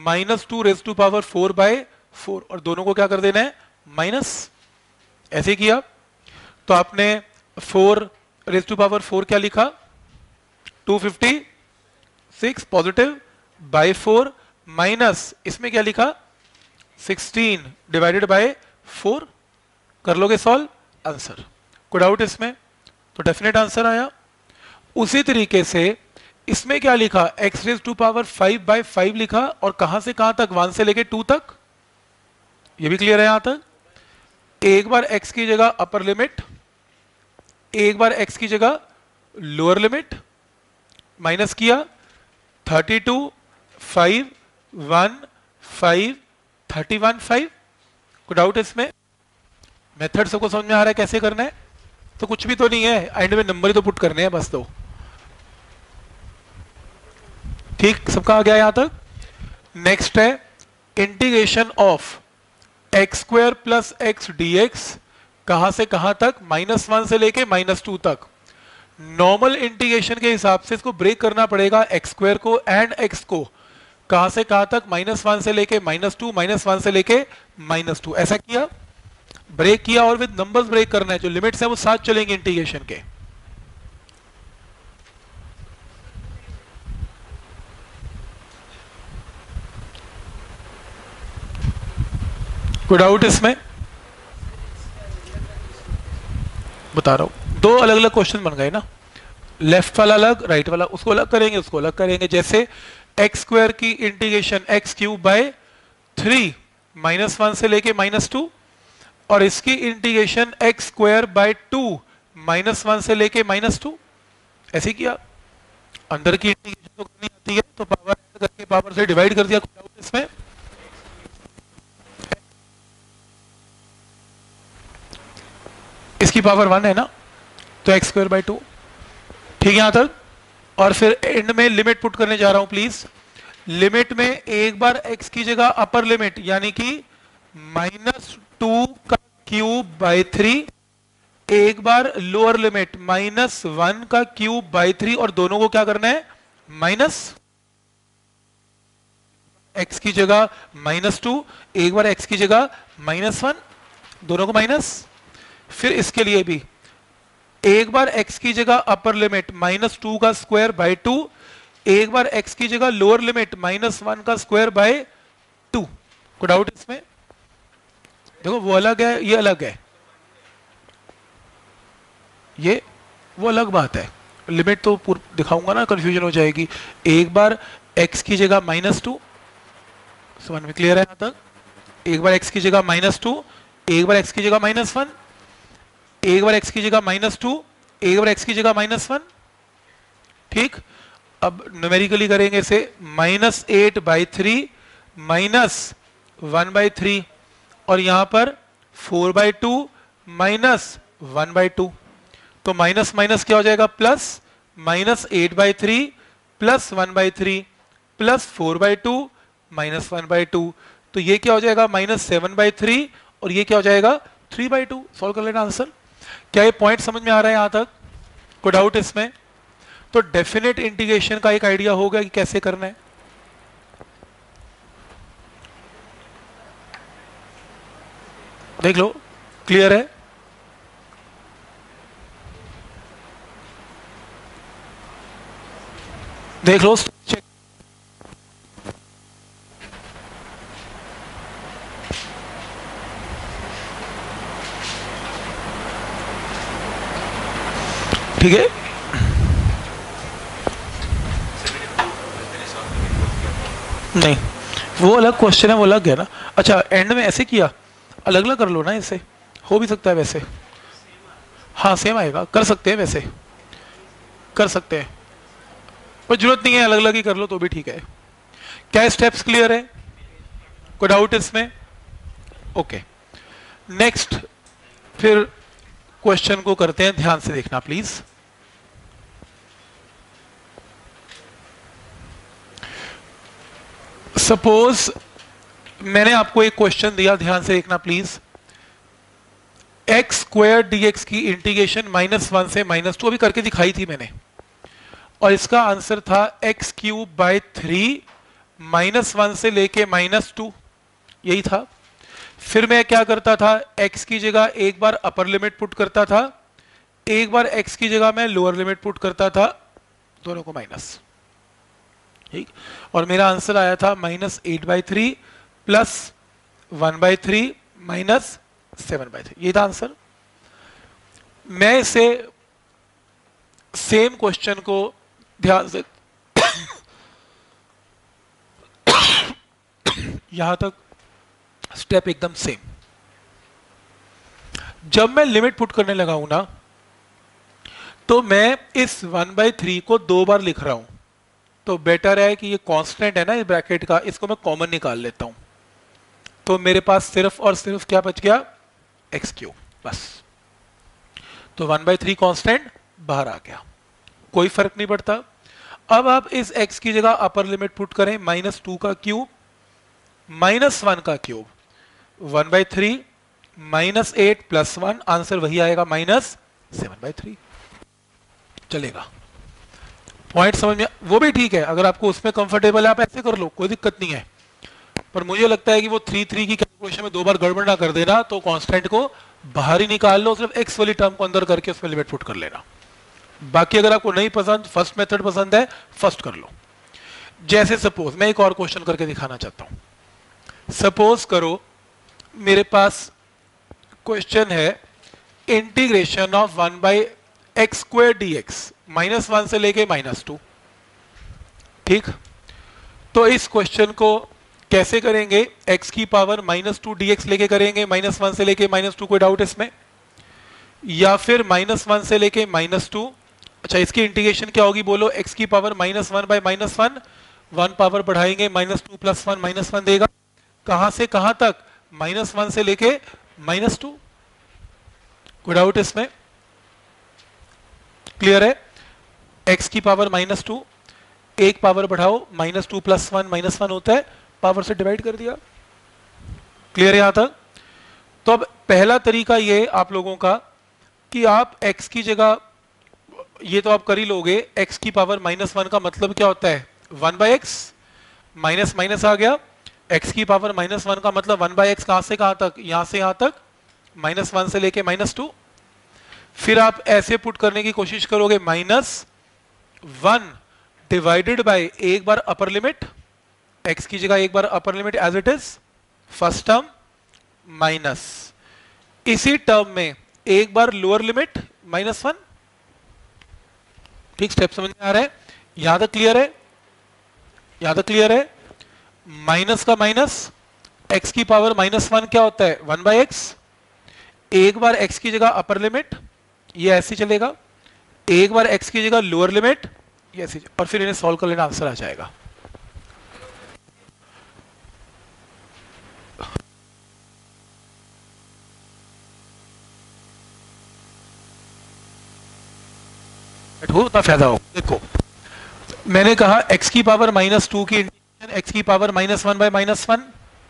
-2⁴/4 और दोनों को क्या कर देना है, माइनस। ऐसे किया तो आपने 4⁴ क्या लिखा, 256 पॉजिटिव बाय 4 माइनस इसमें क्या लिखा, 16 डिवाइडेड बाय 4। कर लोगे सॉल्व, आंसर। कोई डाउट इसमें? तो डेफिनेट आंसर आया। उसी तरीके से इसमें क्या लिखा, x⁵5/5 लिखा और कहां से कहां तक, 1 से लेके 2 तक। ये भी क्लियर है यहां तक? एक बार x की जगह अपर लिमिट, एक बार x की जगह लोअर लिमिट, माइनस किया 32 5 1 5 31 5। कोई डाउट इसमें? मेथड सबको समझ में आ रहा है कैसे करना है? तो कुछ भी तो नहीं है, एंड में नंबर ही तो पुट करने हैं बस। तो ठीक, सबका आ गया यहां तक। नेक्स्ट है integration of x² + x dx, कहां से कहां तक, -1 से लेके -2 तक। नॉर्मल इंटीग्रेशन के हिसाब से इसको ब्रेक करना पड़ेगा, x² को एंड x को, कहां से कहां तक, -1 से लेके -2, -1 से लेके -2। ऐसा किया, ब्रेक किया और विद नंबर्स ब्रेक करना है, जो लिमिट्स है वो साथ चलेंगे इंटीग्रेशन के। कोई डाउट इसमें? बता रहा हूं, दो अलग अलग क्वेश्चन बन गए ना, लेफ्ट वाला अलग, राइट वाला, उसको अलग करेंगे, उसको अलग करेंगे। जैसे x² की इंटीग्रेशन x³/3 -1 से लेके -2 और इसकी इंटीग्रेशन x²/2 -1 से लेके -2। ऐसे किया, अंदर की इंटीग्रेशन तो करनी आती है तो पावर करके पावर से डिवाइड कर दिया। कोई डाउट इसमें? इसकी पावर 1 है ना, तो x²/2। ठीक है यहां तक। और फिर एंड में लिमिट पुट करने जा रहा हूं प्लीज। लिमिट में एक बार x की जगह अपर लिमिट यानी कि -2⁵/3, एक बार लोअर लिमिट -1⁵/3 और दोनों को क्या करना है, माइनस। x की जगह -2, एक बार x की जगह -1, दोनों को माइनस। फिर इसके लिए भी एक बार x की जगह अपर लिमिट -2²/2, एक बार x की जगह लोअर लिमिट -1²/2। कोई डाउट इसमें? देखो वो अलग है, ये अलग है, ये वो अलग बात है। लिमिट तो दिखाऊंगा ना, कंफ्यूजन हो जाएगी। एक बार x की जगह -2, समझ में क्लियर है यहां तक? एक बार x की जगह -2, एक बार x की जगह -1, एक बार x की जगह -2, एक बार x की जगह -1। ठीक, अब न्यूमेरिकली करेंगे इसे, -8/3 -1/3, और यहां पर 4/2 -1/2। तो माइनस माइनस क्या हो जाएगा, प्लस, -8/3 +1/3 +4/2 -1/2। तो ये क्या हो जाएगा, -7/3, और ये क्या हो जाएगा, 3/2। सॉल्व कर लेना आंसर। क्या ये पॉइंट समझ में आ रहा है यहां तक? कोई डाउट इसमें? तो डेफिनेट इंटीग्रेशन का एक आइडिया होगा कि कैसे करना है। देख लो, क्लियर है? देख लो, चेक। ठीक है, नहीं वो अलग क्वेश्चन है, वो अलग है ना। अच्छा, एंड में ऐसे किया, अलग अलग कर लो ना, ऐसे हो भी सकता है वैसे। हाँ सेम आएगा, कर सकते हैं वैसे, कर सकते हैं, पर जरूरत नहीं है, अलग अलग ही कर लो तो भी ठीक है। क्या स्टेप्स क्लियर है? कोई डाउट इसमें? ओके, नेक्स्ट फिर क्वेश्चन को करते हैं, ध्यान से देखना प्लीज। सपोज मैंने आपको एक क्वेश्चन दिया, ध्यान से देखना प्लीज। x² dx की इंटीग्रेशन -1 से -2 अभी करके दिखाई थी मैंने, और इसका आंसर था x³/3 -1 से लेके -2, यही था। फिर मैं क्या करता था, x की जगह एक बार अपर लिमिट पुट करता था, एक बार x की जगह मैं लोअर लिमिट पुट करता था, दोनों को माइनस। ठीक, और मेरा आंसर आया था -8/3 +1/3 -7/3, ये था आंसर। मैं इसे सेम क्वेश्चन को ध्यान से यहां तक स्टेप एकदम सेम। जब मैं लिमिट पुट करने लगा हूं ना, तो मैं इस 1/3 को 2 बार लिख रहा हूं, तो बेटर है कि ये कांस्टेंट है ना इस ब्रैकेट का, इसको मैं कॉमन निकाल लेता हूं। तो मेरे पास सिर्फ और सिर्फ क्या बच गया, x3, बस। तो 1/3 कांस्टेंट बाहर आ गया, कोई फर्क नहीं पड़ता। अब आप इस x की जगह अपर लिमिट पुट करें, -2 का क्यूब -1 का क्यूब, 1/3 -8 +1, आंसर वही आएगा -7/3। चलेगा, पॉइंट समझ में? वो भी ठीक है, अगर आपको उसमें कंफर्टेबल है आप ऐसे कर लो, कोई दिक्कत नहीं है। पर मुझे लगता है कि वो 3 की कैलकुलेशन में 2 बार गड़बड़ ना कर देना, तो कांस्टेंट को बाहर ही निकाल लो, सिर्फ x वाली टर्म को अंदर करके उसमें लिमिट पुट कर लेना। बाकी अगर आपको नहीं पसंद, फर्स्ट मेथड पसंद है, फर्स्ट कर लो। जैसे सपोज मैं एक और क्वेश्चन करके दिखाना चाहता हूं। सपोज करो मेरे पास क्वेश्चन है, इंटीग्रेशन ऑफ 1/x² dx, -1 से लेके -2। ठीक, तो इस क्वेश्चन को कैसे करेंगे, x की पावर -2 dx लेके करेंगे, -1 से लेके -2, कोई डाउट इसमें? या फिर -1 से लेके -2। अच्छा, इसकी इंटीग्रेशन क्या होगी बोलो, x की पावर -1/-1, 1 पावर बढ़ाएंगे, -2 + 1 -1 देगा, कहां से कहां तक, -1 से लेके -2। कोई डाउट इसमें? क्लियर है? x की पावर -2, एक पावर बढ़ाओ, -2 + 1 -1 होता है, पावर से डिवाइड कर दिया। क्लियर है यहां तक? तो अब पहला तरीका ये आप लोगों का कि आप x की जगह, ये तो आप कर ही लोगे, x की पावर -1 का मतलब क्या होता है, 1/x, माइनस माइनस आ गया, x की पावर -1 का मतलब 1/x, कहां से कहां तक, यहां से यहां तक, -1 से लेके -2। फिर आप ऐसे पुट करने की कोशिश करोगे, -1 डिवाइडेड बाय एक बार अपर लिमिट, x की जगह एक बार upper limit as it is, first term, minus इसी टर्म में एक बार लोअर लिमिट -1। ठीक, स्टेप समझ में आ रहा है? यहां तक क्लियर है? यहां तक क्लियर है? माइनस का माइनस, x की पावर -1 क्या होता है 1/x। एक बार x की जगह अपर लिमिट, ये ऐसे चलेगा, एक बार x की जगह लोअर लिमिट, ये ऐसे, और फिर इन्हें सॉल्व कर लेना, आंसर आ जाएगा। उतना फायदा हो। देखो मैंने कहा x की पावर -2 की इंटीग्रेशन x की पावर -1/-1,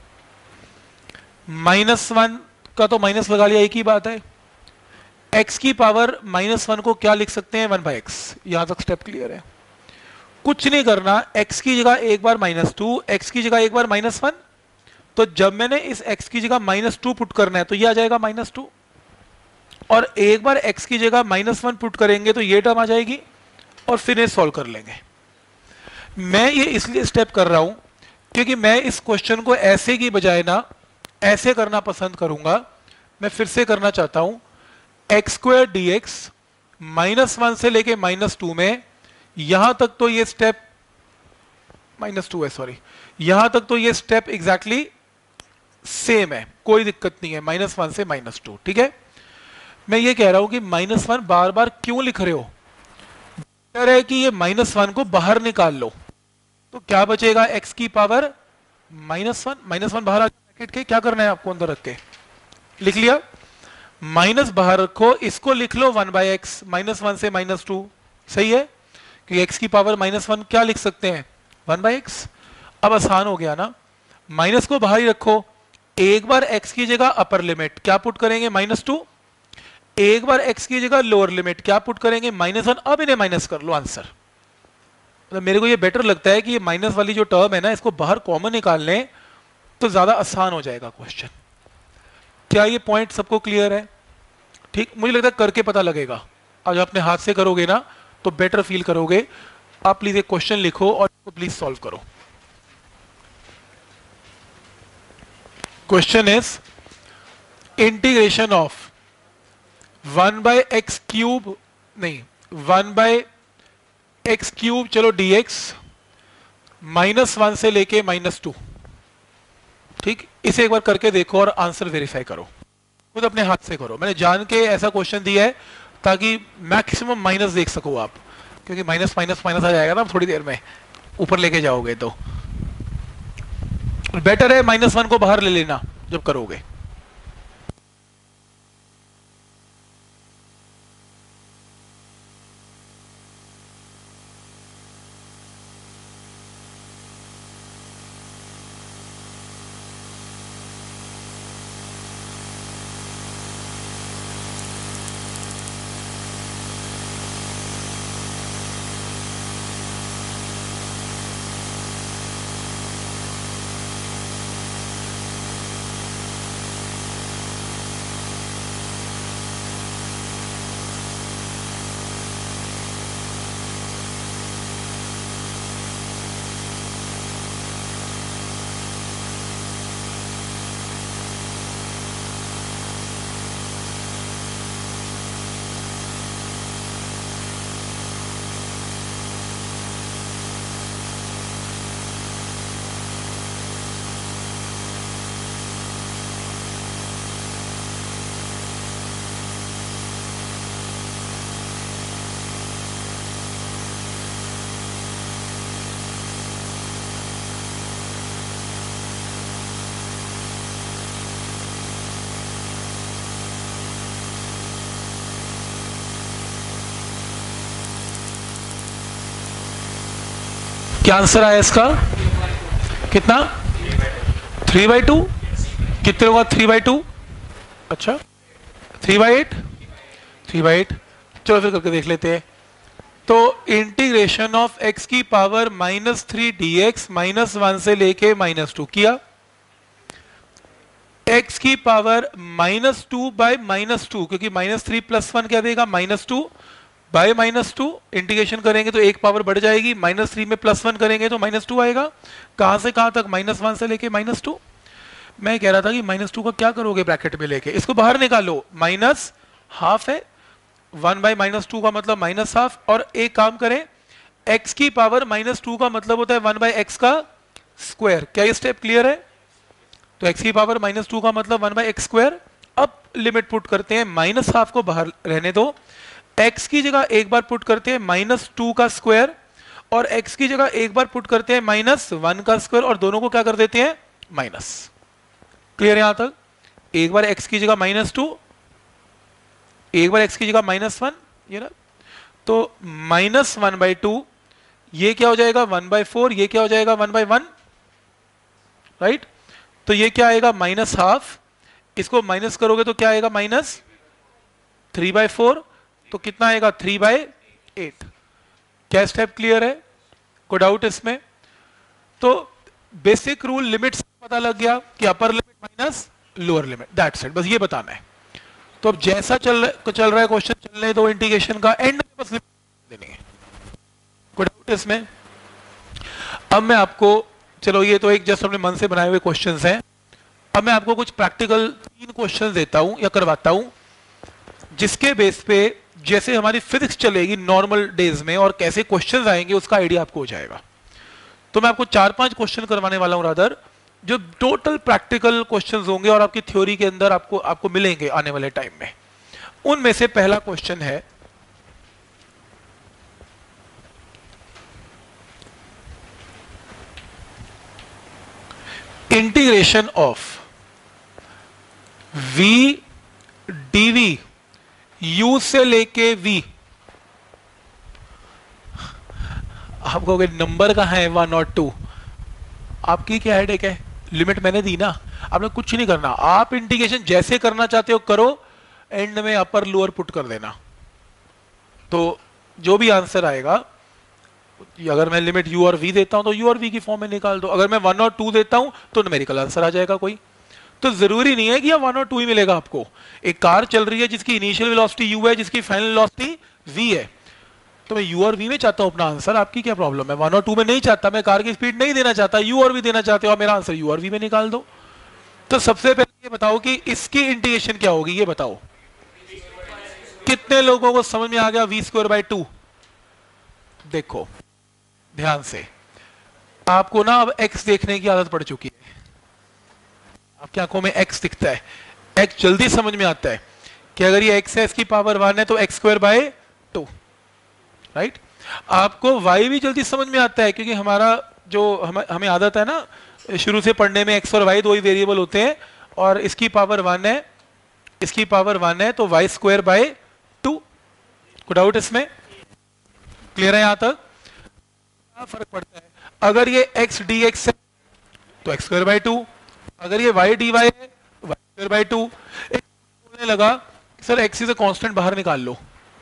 -1 का तो माइनस लगा लिया, एक ही बात है। x की पावर -1 को क्या लिख सकते हैं 1/x। यहां तक स्टेप क्लियर है, कुछ नहीं करना। x की जगह एक बार -2, x की जगह एक बार -1, तो जब मैंने इस x की जगह -2 पुट करना है तो ये आ जाएगा -2, और एक बार x की जगह -1 पुट करेंगे तो ये टर्म आ जाएगी, और फिर ये सॉल्व कर लेंगे। मैं ये इसलिए स्टेप कर रहा हूं क्योंकि मैं इस क्वेश्चन को ऐसे की बजाय ना ऐसे करना पसंद करूंगा। मैं फिर से करना चाहता हूं, x² dx -1 से लेके -2 में, यहां तक तो ये स्टेप -2 है, सॉरी, यहां तक तो ये स्टेप एग्जैक्टली सेम है, कोई दिक्कत नहीं है, -1 से -2, ठीक है। मैं ये कह रहा हूं कि -1 बार बार क्यों लिख रहे हो, बेटर है कि ये -1 को बाहर निकाल लो, तो क्या बचेगा x की पावर -1 बाहर आ ब्रैकेट के, क्या करना है आपको अंदर रख के, लिख लिया, माइनस बाहर रखो, इसको लिख लो 1/x, -1 से -2, सही है, कि x की पावर -1 क्या लिख सकते हैं 1/x। अब आसान हो गया ना, माइनस को बाहर ही रखो, एक बार x की जगह अपर लिमिट क्या पुट करेंगे -2, एक बार x की जगह लोअर लिमिट क्या पुट करेंगे -1। अब इन्हें माइनस कर लो, आंसर। तो मेरे को ये बेटर लगता है कि ये माइनस वाली जो टर्म है ना, इसको बाहर कॉमन निकाल लें तो ज्यादा आसान हो जाएगा क्वेश्चन। क्या ये पॉइंट सबको क्लियर है? ठीक, मुझे लगता है करके पता लगेगा। आज अपने हाथ से करोगे ना तो बेटर फील करोगे। आप प्लीज एक क्वेश्चन लिखो और इसको प्लीज सॉल्व करो। Question is integration of 1/x³ नहीं 1/x³, चलो dx -1 से लेके -2, ठीक, इसे एक बार करके देखो और आंसर वेरीफाई करो, खुद अपने हाथ से करो। मैंने जान के ऐसा क्वेश्चन दिया है ताकि मैक्सिमम माइनस देख सको आप, क्योंकि माइनस माइनस माइनस आ जाएगा ना थोड़ी देर में, ऊपर लेके जाओगे तो बेटर है -1 को बाहर ले लेना जब करोगे। क्या आंसर आया इसका? कितना? 3/2। कितने होगा 3/2? अच्छा 3/8, 3/8। चलो फिर करके देख लेते हैं। तो इंटीग्रेशन ऑफ x की पावर -3 dx -1 से लेके -2 किया, x की पावर -2/-2, क्योंकि -3 + 1 क्या देगा -2/-2, इंटीग्रेशन करेंगे तो एक पावर बढ़ जाएगी, -3 में +1 करेंगे तो -2 आएगा। कहां से कहां तक? -1 से लेके -2। मैं कह रहा था कि -2 का क्या करोगे ब्रैकेट में लेके, इसको बाहर निकालो, -½ है, 1/-2 का मतलब -½ और एक काम करें, x की पावर -2 का मतलब होता है 1/x का स्क्वायर। क्या ये स्टेप क्लियर है? तो x की पावर -2 का मतलब 1/x²। अब लिमिट पुट करते हैं, -½ को बाहर रहने दो, x की जगह एक बार पुट करते हैं -2 का स्क्वायर, और x की जगह एक बार पुट करते हैं -1 का स्क्वायर, और दोनों को क्या कर देते हैं माइनस। क्लियर है यहां तक? एक बार x की जगह -2, एक बार x की जगह -1, ये ना, तो -1/2, ये क्या हो जाएगा 1/4, ये क्या हो जाएगा 1/1, राइट? तो ये क्या आएगा -½ इसको माइनस करोगे तो क्या आएगा -3/4, तो कितना आएगा 3/8। क्या स्टेप क्लियर है? कोई डाउट इसमें? तो बेसिक रूल लिमिट से पता लग गया कि upper limit minus lower limit, that's it, बस ये बताना है। तो अब जैसा चल रहा है क्वेश्चन चलने दो, इंटीग्रेशन का एंड में बस लिमिट देनी है। कोई डाउट इसमें? अब मैं आपको, चलो ये तो एक जस्ट अपने मन से बनाए हुए क्वेश्चंस हैं, अब मैं आपको कुछ प्रैक्टिकल 3 क्वेश्चंस देता हूं या करवाता हूं, जिसके बेस पे जैसे हमारी फिजिक्स चलेगी नॉर्मल डेज में और कैसे क्वेश्चंस आएंगे उसका आइडिया आपको हो जाएगा। तो मैं आपको 4-5 क्वेश्चन करवाने वाला हूं रादर, जो टोटल प्रैक्टिकल क्वेश्चंस होंगे और आपकी थ्योरी के अंदर आपको मिलेंगे आने वाले टाइम में। उनमें से पहला क्वेश्चन है, integration of v dv u से लेके v। आप कहोगे नंबर कहां है 1 और 2? आपकी क्या हेडेक है? लिमिट मैंने दी ना, आपने कुछ नहीं करना, आप इंटीग्रेशन जैसे करना चाहते हो करो, एंड में अपर लोअर पुट कर देना, तो जो भी आंसर आएगा, अगर मैं लिमिट u और v देता हूं तो u और v की फॉर्म में निकाल दो, अगर मैं 1 और 2 देता हूं तो न्यूमेरिकल आंसर आ जाएगा कोई। तो जरूरी नहीं है कि 1 और 2 ही मिलेगा आपको। एक कार चल रही है जिसकी इनिशियल वेलोसिटी u है, जिसकी फाइनल वेलोसिटी v है, तो मैं u और v में चाहता हूं अपना आंसर, आपकी क्या प्रॉब्लम है? 1 और 2 में नहीं चाहता, मैं कार की स्पीड नहीं देना चाहता, u और v देना चाहते हो, मेरा आंसर u और v में निकाल दो। तो सबसे पहले ये बताओ कि इसकी इंटीग्रेशन क्या होगी, ये बताओ। कितने लोगों को समझ में आ गया v²/2? देखो ध्यान से, आपको ना अब x देखने की आदत पड़ चुकी है, आपकी आंखों में x दिखता है, x जल्दी समझ में आता है कि अगर ये x है, इसकी पावर 1 है, तो x²/2, राइट? आपको y भी जल्दी समझ में आता है, क्योंकि हमारा जो हमें आदत है ना शुरू से पढ़ने में, x और y दो ही वेरिएबल होते हैं, और इसकी पावर 1 है, इसकी पावर 1 है, तो y²/2। कोई डाउट इसमें? क्लियर है यहां तक? क्या फर्क पड़ता है? अगर ये x dx है तो x²/2, अगर ये y dy है y²/2। एक बोलने लगा सर x से कांस्टेंट बाहर निकाल लो।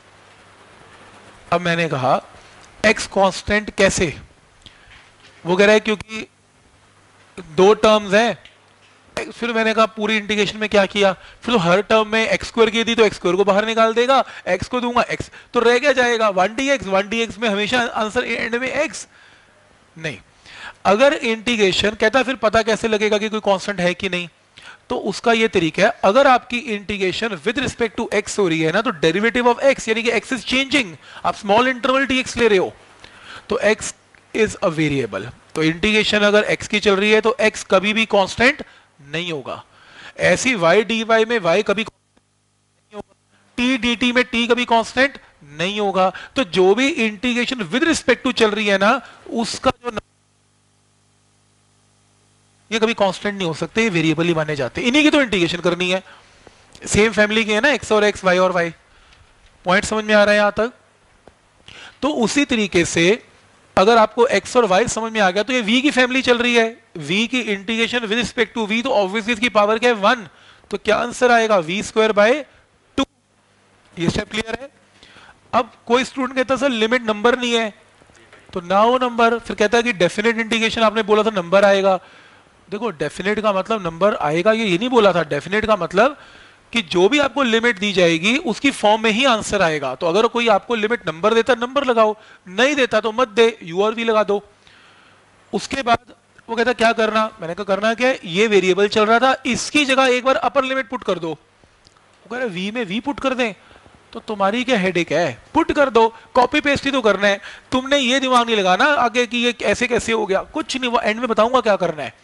अब मैंने कहा x कांस्टेंट कैसे? वो कह रहा है क्योंकि 2 टर्म्स हैं। फिर मैंने कहा पूरी इंटीग्रेशन में क्या किया, फिर तो हर टर्म में x² की दी तो x² को बाहर निकाल देगा, x को दूंगा x तो रह क्या जाएगा 1 dx में हमेशा आंसर एंड में x नहीं। अगर इंटीग्रेशन कहता है फिर पता कैसे लगेगा कि कोई कांस्टेंट है कि नहीं, तो उसका ये तरीका है, अगर आपकी integration with respect to x हो रही है ना, तो डेरिवेटिव ऑफ x यानी कि x इज चेंजिंग, आप स्मॉल इंटरवल dx ले रहे हो, तो x इज अ वेरिएबल। तो इंटीग्रेशन अगर x की चल रही है तो x कभी भी कांस्टेंट नहीं होगा। ऐसी y dy में y कभी नहीं होगा, t dt में t कभी कांस्टेंट नहीं होगा। तो जो भी इंटीग्रेशन विद रिस्पेक्ट टू चल रही है ना, उसका जो ये कभी कांस्टेंट नहीं हो सकते, ये वेरिएबल ही माने जाते हैं। इन्हीं की तो इंटीग्रेशन करनी है, सेम फैमिली के है ना, x और x, y और y। पॉइंट समझ में आ रहा है यहां तक? तो उसी तरीके से अगर आपको x और y समझ में आ गया, तो ये v की फैमिली चल रही है, v की integration with respect to v, तो ऑब्वियसली इसकी पावर क्या है 1, तो क्या आंसर आएगा v²/2। ये स्टेप क्लियर है? अब कोई स्टूडेंट कहता सर लिमिट नंबर नहीं है, तो ना हो नंबर, फिर कहता है कि डेफिनेट इंटीग्रेशन आपने बोला था नंबर आएगा। देखो डेफिनेट का मतलब नंबर आएगा ये नहीं बोला था, डेफिनेट का मतलब कि जो भी आपको लिमिट दी जाएगी उसकी फॉर्म में ही आंसर आएगा। तो अगर कोई आपको लिमिट नंबर देता नंबर लगाओ, नहीं देता तो मत दे, u और v लगा दो। उसके बाद वो कहता क्या करना, मैंने कहा करना क्या है, ये वेरिएबल चल रहा था, इसकी जगह एक बार अपर लिमिट पुट कर दो। वो कह रहा v में v पुट कर दें, तो तुम्हारी क्या हेडेक है, पुट कर दो, कॉपी पेस्ट ही तो करना है। तुमने ये दिमाग नहीं लगाना आगे कि ये ऐसे कैसे हो गया, कुछ नहीं, वो एंड में बताऊंगा क्या करना है।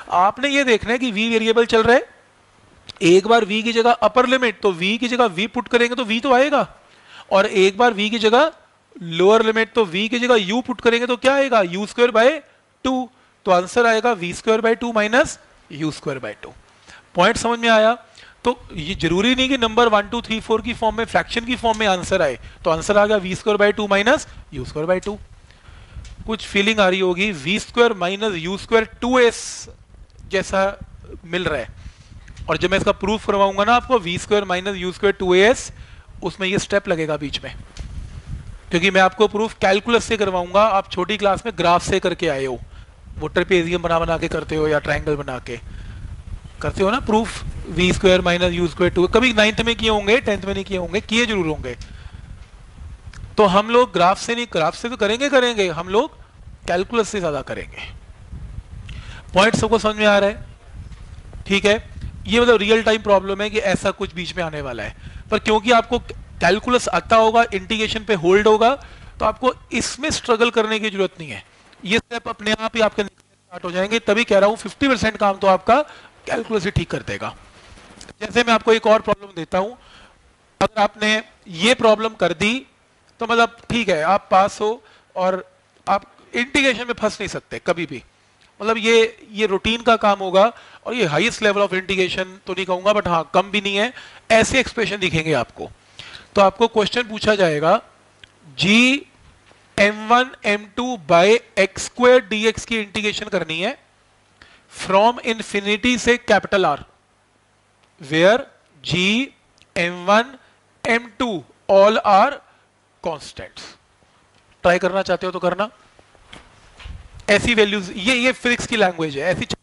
आपने ये देखना है कि v वेरिएबल चल रहा है, एक बार v की जगह अपर लिमिट, तो v की जगह v पुट करेंगे तो v तो आएगा, और एक बार v की जगह लोअर लिमिट, तो v की जगह u पुट करेंगे तो क्या आएगा, u स्क्वायर बाय 2, तो आंसर आएगा v square by 2 minus u square by 2। Point समझ में आया? तो ये जरूरी नहीं कि नंबर 1 2 3 4 की फॉर्म में, फ्रैक्शन की फॉर्म में आंसर आए, तो आंसर आ गया v square by 2 minus u square by 2। कुछ फीलिंग आ रही होगी, v square minus u square 2s जैसा मिल रहा है, और जब मैं इसका प्रूफ करवाऊंगा ना आपको, v square minus u square 2as, उसमें ये स्टेप लगेगा बीच में, क्योंकि मैं आपको प्रूफ कैलकुलस से करवाऊंगा, आप छोटी क्लास में ग्राफ से करके आए हो, वो ट्रेपेजियम बना बना के करते हो या ट्रायंगल बना के करते हो ना proof, v square minus u square 2, कभी 9th में किए होंगे, 10th में नहीं किए होंगे, किए जरूर होंगे। तो हम लोग ग्राफ से नहीं, ग्राफ से तो करेंगे, हम लोग कैलकुलस से ज्यादा करेंगे। पॉइंट सबको समझ में आ रहा है? ठीक है, ये मतलब रियल टाइम प्रॉब्लम है कि ऐसा कुछ बीच में आने वाला है, पर क्योंकि आपको कैलकुलस आता होगा, इंटीग्रेशन पे होल्ड होगा, तो आपको इसमें स्ट्रगल करने की जरूरत नहीं है, ये स्टेप अपने आप ही आपके स्टार्ट हो जाएंगे। तभी कह रहा हूं 50% काम तो आपका कैलकुलस ही ठीक कर देगा। जैसे मैं आपको एक और प्रॉब्लम देता हूं, अगर आपने ये प्रॉब्लम कर दी तो मतलब ठीक है, आप पास हो, और आप इंटीग्रेशन में फंस नहीं सकते कभी भी, मतलब ये रूटीन का काम होगा, और ये हाईएस्ट लेवल ऑफ इंटीग्रेशन तो नहीं कहूंगा, बट हाँ कम भी नहीं है, ऐसे एक्सप्रेशन दिखेंगे आपको। तो आपको क्वेश्चन पूछा जाएगा, g m1 m2 by x square dx की इंटीग्रेशन करनी है फ्रॉम इंफिनिटी से capital R, where g m1 m2 all are constants. Try करना चाहते हो तो करना, ऐसी वैल्यूज, ये फिजिक्स की लैंग्वेज है, ऐसी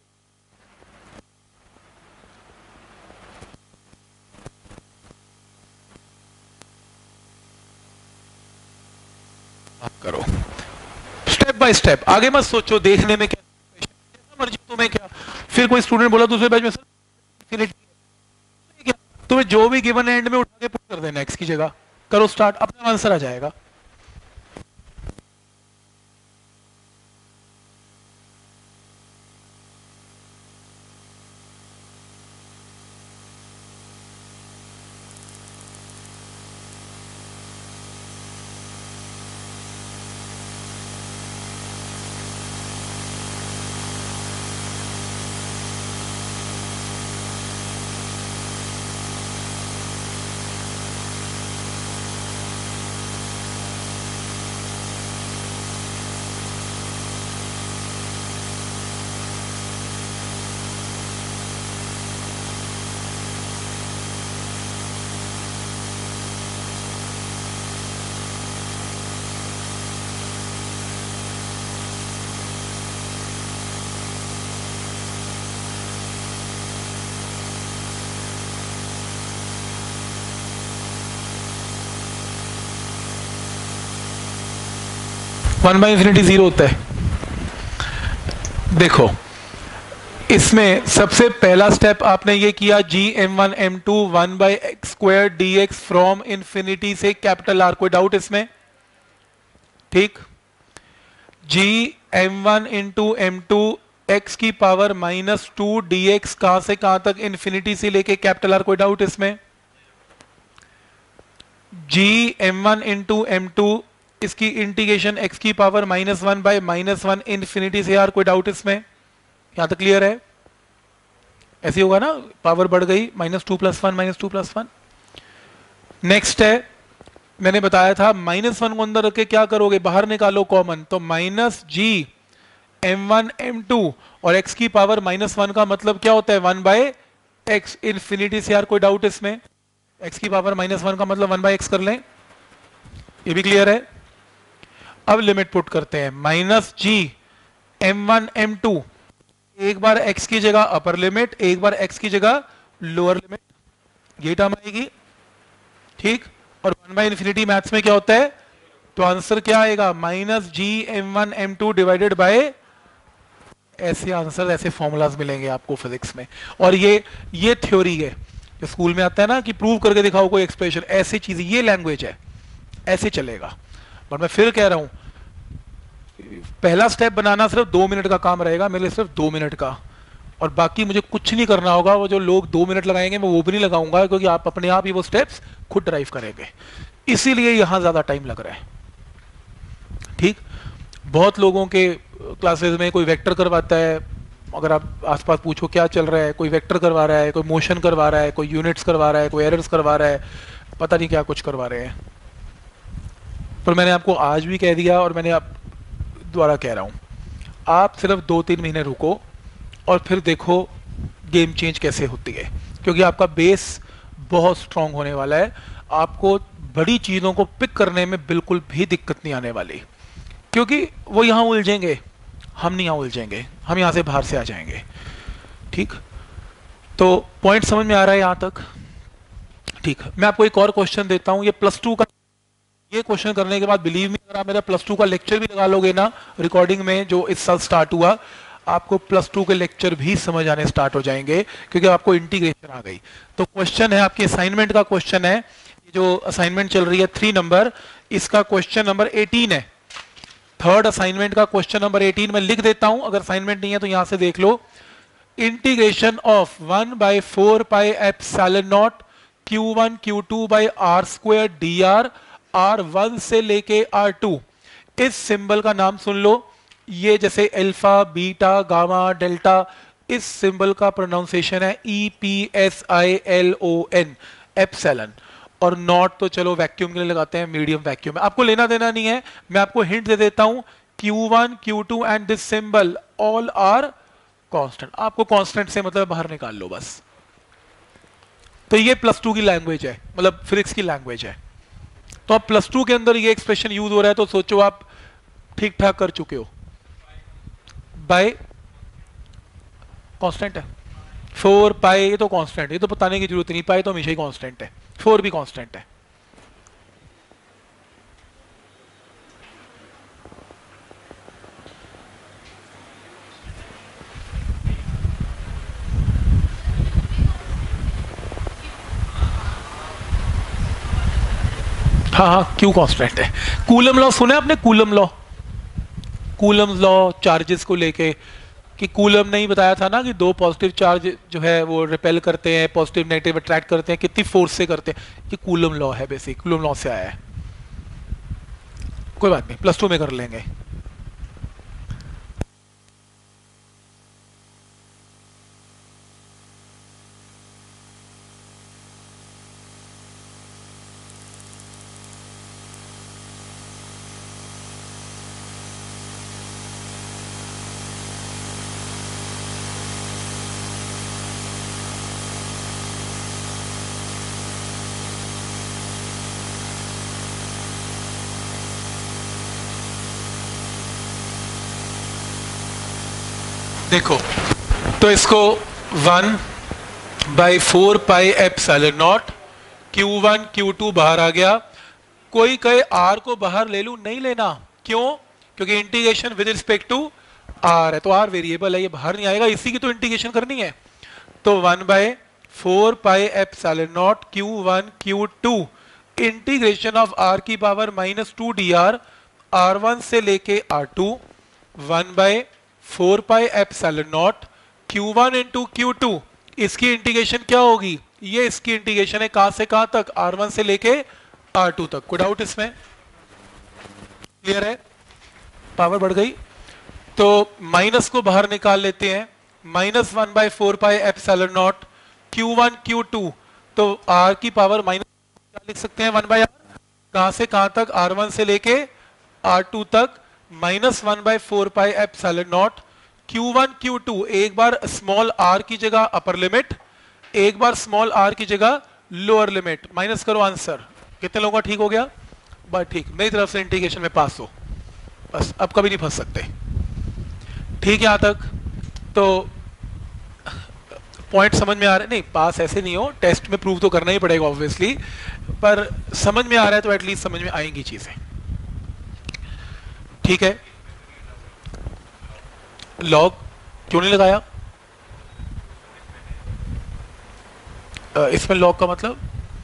करो स्टेप बाय स्टेप, आगे मत सोचो देखने में क्या, जैसा मर्जी तुम्हें क्या। फिर कोई स्टूडेंट बोला दूसरे बैच में, सर क्या, तुम्हें जो भी गिवन एंड में उठा के पुट कर देना एक्स की जगह, करो स्टार्ट, अपना आंसर आ जाएगा। वन बाई इंफिनिटी जीरो होता है। देखो इसमें सबसे पहला स्टेप आपने ये किया, G m1 m2 1 by x square d x from infinity से कैपिटल आर, कोई डाउट इसमें? ठीक, G m1 into m2 x की पावर माइनस 2 डी एक्स, कहां से कहां तक, इंफिनिटी से लेके कैपिटल आर, कोई डाउट इसमें? जी m1 इंटू m2 इसकी इंटीग्रेशन x की पावर -1 बाय -1 इंफिनिटी से आर, कोई डाउट इसमें? यहां तक क्लियर है? ऐसे होगा ना, पावर बढ़ गई, -2 + 1 -2 + 1। नेक्स्ट है, मैंने बताया था -1 को अंदर रख के क्या करोगे, बाहर निकालो कॉमन, तो -g m1 m2 और x की पावर -1 का मतलब क्या होता है, 1 बाय एक्स इंफिनिटी से आर, कोई डाउट इसमें? x की पावर -1 का मतलब 1 बाय एक्स कर लें, ये भी क्लियर है। अब लिमिट पुट करते हैं, -g m1 m2, एक बार x की जगह अपर लिमिट, एक बार x की जगह लोअर लिमिट, ये टर्म आएगी। ठीक, और 1 बाय इंफिनिटी मैथ्स में क्या होता है, तो आंसर क्या आएगा, -g m1 m2 divided by, ऐसे आंसर, ऐसे फॉर्मूलाज मिलेंगे आपको फिजिक्स में। और ये थ्योरी है, जो स्कूल में आता है ना कि प्रूव करके दिखाओ कोई एक्सप्रेशन, ऐसी चीज, ये लैंग्वेज है, ऐसे चलेगा। बट मैं फिर कह रहा हूं, पहला स्टेप बनाना सिर्फ 2 मिनट का काम रहेगा, मेरे लिए सिर्फ 2 मिनट का। और बाकी मुझे कुछ नहीं करना होगा। वो जो लोग 2 मिनट लगाएंगे मैं वो भी नहीं लगाऊंगा, क्योंकि आप अपने आप ही वो स्टेप्स खुद ड्राइव करेंगे। इसीलिए यहां ज्यादा टाइम लग रहा है। ठीक, बहुत लोगों के क्लासेस में कोई वेक्टर करवाता है, अगर आप आसपास पूछो क्या चल रहा है, कोई वेक्टर करवा रहा है, कोई मोशन करवा रहा है, कोई यूनिट्स करवा रहा है, कोई एरर्स करवा रहा है, पता नहीं क्या कुछ करवा रहे हैं। पर मैंने आपको आज भी कह दिया और मैंने आप दोबारा कह रहा हूं, आप सिर्फ 2-3 महीने रुको और फिर देखो गेम चेंज कैसे होती है, क्योंकि आपका बेस बहुत स्ट्रांग होने वाला है। आपको बड़ी चीज़ों को पिक करने में बिल्कुल भी दिक्कत नहीं आने वाली, क्योंकि वो यहाँ उलझेंगे, हम नहीं यहाँ उलझेंगे, हम यहाँ से बाहर से आ जाएंगे। ठीक, तो पॉइंट समझ में आ रहा है यहाँ तक? ठीक, मैं आपको एक और क्वेश्चन देता हूँ। ये +2 का, ये क्वेश्चन करने के बाद बिलीव मी, अगर आप मेरा +2 का लेक्चर भी लगा लोगे ना रिकॉर्डिंग में जो इस साल स्टार्ट हुआ, आपको +2 के लेक्चर भी समझ आने स्टार्ट हो जाएंगे, क्योंकि आपको इंटीग्रेशन आ गई। तो क्वेश्चन है आपके असाइनमेंट का, क्वेश्चन है जो असाइनमेंट चल रही है 3 नंबर, इसका क्वेश्चन नंबर 18 है। थर्ड असाइनमेंट का क्वेश्चन नंबर 18 मैं लिख देता हूं, अगर असाइनमेंट नहीं है तो यहां से देख लो। Integration of 1/4πε0 Q1 Q2 by R² dr R1 से लेके R2। इस सिंबल का नाम सुन लो, ये जैसे अल्फा, बीटा, गामा, डेल्टा, इस सिंबल का प्रोनाउंसिएशन है EPSILON, एप्सिलॉन। और नॉट तो चलो वैक्यूम के लिए लगाते हैं, मीडियम वैक्यूम है, आपको लेना देना नहीं है। मैं आपको हिंट दे देता हूं, Q1 Q2 and this symbol all are constant. आपको कांस्टेंट से मतलब बाहर निकाल लो बस। तो ये +2 की लैंग्वेज है, मतलब फिजिक्स की लैंग्वेज है। तो अब +2 के अंदर ये एक्सप्रेशन यूज हो रहा है, तो सोचो आप ठीक ठाक कर चुके हो। बाय कांस्टेंट है 4π, ये तो कांस्टेंट, ये तो बताने की जरूरत नहीं, पाई तो हमेशा ही कांस्टेंट है, 4 भी कांस्टेंट है। हाँ हाँ, क्यों कांस्टेंट है? कूलम लॉ सुना है आपने? Coulomb law, Coulomb law charges को लेके, कि कूलम ने ही बताया था ना कि 2 पॉजिटिव चार्ज जो है वो रिपेल करते हैं, पॉजिटिव नेगेटिव अट्रैक्ट करते हैं, कितनी फोर्स से करते हैं। ये कूलम लॉ है, बेसिक कूलम लॉ से आया है। कोई बात नहीं, +2 में कर लेंगे। देखो, तो इसको 1/4πε0 Q1 Q2 बाहर आ गया। कोई कहे R को बाहर ले लूं, नहीं लेना। क्यों? क्योंकि integration with respect to R है, तो R वेरिएबल है, ये बाहर नहीं आएगा, इसी की तो इंटीग्रेशन करनी है। तो 1/4πε0 Q1 Q2 integration of R की पावर -2 dr R1 से लेके R2, 1/4πε0 Q1 इंटू Q2, इसकी इंटीग्रेशन क्या होगी? ये इसकी इंटीग्रेशन है, कहां से कहां तक? R1 से लेके R2 तक। कोई डाउट इसमें? क्लियर है? पावर बढ़ गई, तो माइनस को बाहर निकाल लेते हैं। -1/4πε0 Q1 Q2, तो R की पावर माइनस क्या लिख सकते हैं? 1/R। कहां से कहां तक? R1 से लेके R2 तक, -1/4πε0 Q1 Q2। एक बार स्मॉल r की जगह अपर लिमिट, एक बार स्मॉल r की जगह लोअर लिमिट, माइनस करो आंसर। कितने लोगों का ठीक हो गया? बस ठीक, मेरी तरफ से इंटीग्रेशन में पास हो, बस अब कभी नहीं फंस सकते। ठीक है यहां तक? तो पॉइंट समझ में आ रहा है? नहीं, पास ऐसे नहीं हो, टेस्ट में प्रूव तो करना ही पड़ेगा ऑब्वियसली, पर समझ में आ रहा है तो एटलीस्ट समझ में आएंगी चीजें। ठीक है, लॉग क्यों नहीं लगाया? इसमें लॉग का मतलब,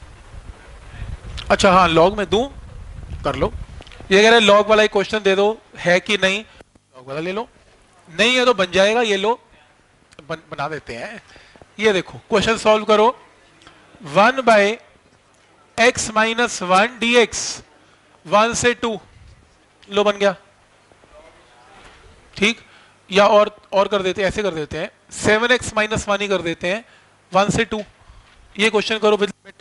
अच्छा हाँ, लॉग में दूं, कर लो। ये कह रहे लॉग वाला एक क्वेश्चन दे दो, है कि नहीं? लॉग वाला ले लो, नहीं है तो बन जाएगा, ये लो। बना देते हैं। ये देखो क्वेश्चन सॉल्व करो, 1/x-1 dx, 1 से 2, लो बन गया। ठीक, या और कर देते हैं, ऐसे कर देते हैं 7x-1 ही कर देते हैं, 1 से 2। ये क्वेश्चन करो विद लिमिट।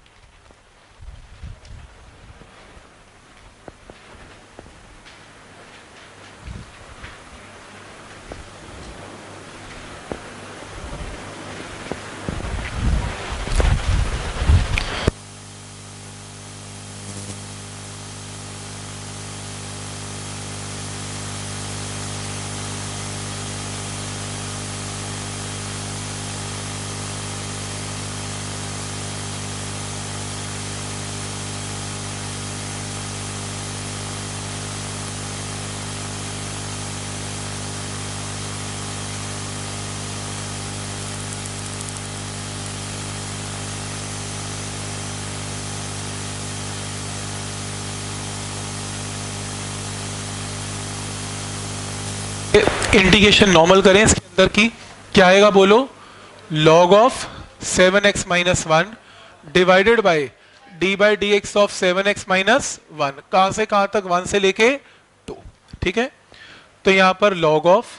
इंटीग्रेशन नॉर्मल करें इसके अंदर की, क्या आएगा बोलो, log of 7x-1 divided by d/dx of 7x-1। कहां से कहां तक, 1 से लेके 2। ठीक है, तो यहां पर log of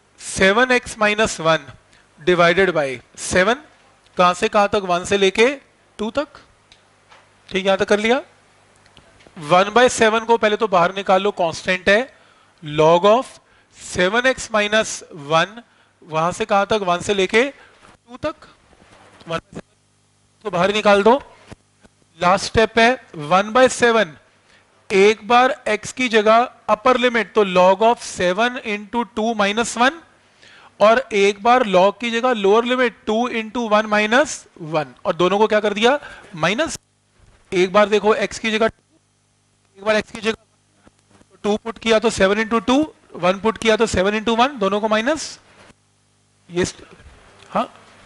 7x-1 divided bye 7, कहां से कहां तक, 1 से लेके 2 तक। ठीक, यहां तक कर लिया। 1/7 को पहले तो बाहर निकाल लो, कांस्टेंट है। log ऑफ 7x-1 वहां से कहां तक, 1 से लेके 2 तक, 1/7 तो बाहर निकाल दो। लास्ट स्टेप है 1/7, एक बार x की जगह अपर लिमिट, तो log ऑफ 7 इंटू 2 माइनस 1, और एक बार log की जगह लोअर लिमिट 2 इंटू 1 माइनस 1, और दोनों को क्या कर दिया, माइनस। एक बार देखो x की जगह, एक बार x की जगह 2 पुट किया तो 7 इंटू 2, 1 पुट किया तो 7 इंटू 1, दोनों को माइनस। ये हाँ,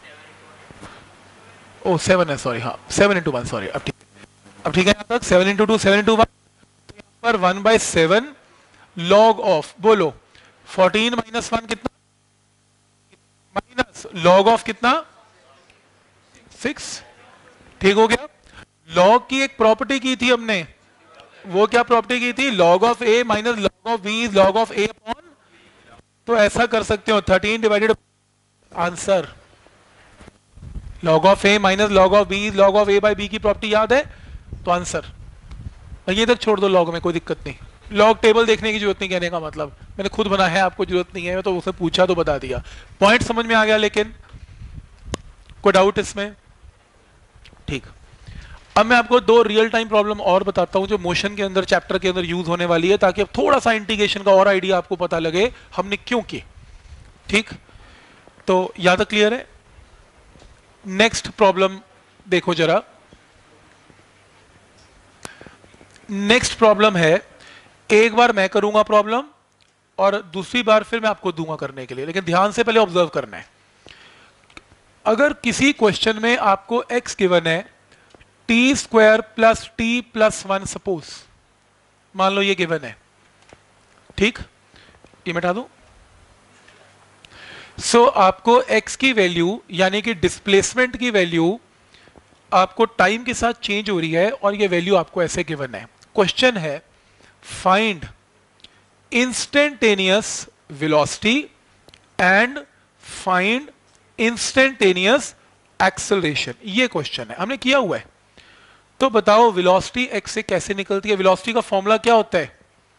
ओ 7 है, सॉरी, हाँ 7 इंटू 1, सॉरी। अब ठीक है, अब ठीक है, यहां तक 7 इंटू 2, 7 इंटू 1, तो यहां पर 1/7 log ऑफ, बोलो 14 माइनस 1 कितना, माइनस log ऑफ कितना, 6। ठीक हो गया। log की एक प्रॉपर्टी की थी हमने, वो क्या प्रॉपर्टी की थी, log of a minus log of b is log of a upon, तो ऐसा कर सकते हो 13 divided answer, log of a minus log of b is log of a by b की प्रॉपर्टी याद है, तो आंसर। ये तक छोड़ दो, log में कोई दिक्कत नहीं, log टेबल देखने की जरूरत नहीं, कहने का मतलब मैंने खुद बना है, आपको जरूरत नहीं है, तो उसे पूछा तो बता दिया, पॉइंट समझ में आ गया। लेकिन कोई डाउट इसमें? ठीक, अब मैं आपको 2 रियल टाइम प्रॉब्लम और बताता हूं जो मोशन के अंदर, चैप्टर के अंदर यूज होने वाली है, ताकि अब थोड़ा सा इंटीग्रेशन का और आइडिया आपको पता लगे हमने क्यों की। ठीक, तो यहां तक क्लियर है। नेक्स्ट प्रॉब्लम देखो जरा, नेक्स्ट प्रॉब्लम है, एक बार मैं करूंगा प्रॉब्लम और दूसरी बार फिर मैं आपको दूंगा करने के लिए, लेकिन ध्यान से पहले ऑब्जर्व करना है। अगर किसी क्वेश्चन में आपको x गिवन है t² plus t plus 1, suppose मान लो ये गिवन है, ठीक, ये मिटा दो। सो आपको x की वैल्यू यानी कि डिस्प्लेसमेंट की वैल्यू आपको टाइम के साथ चेंज हो रही है, और ये वैल्यू आपको ऐसे गिवन है। क्वेश्चन है find instantaneous velocity and find instantaneous acceleration, ये क्वेश्चन है, हमने किया हुआ है। तो बताओ वेलोसिटी x से कैसे निकलती है, वेलोसिटी का फॉर्मूला क्या होता है,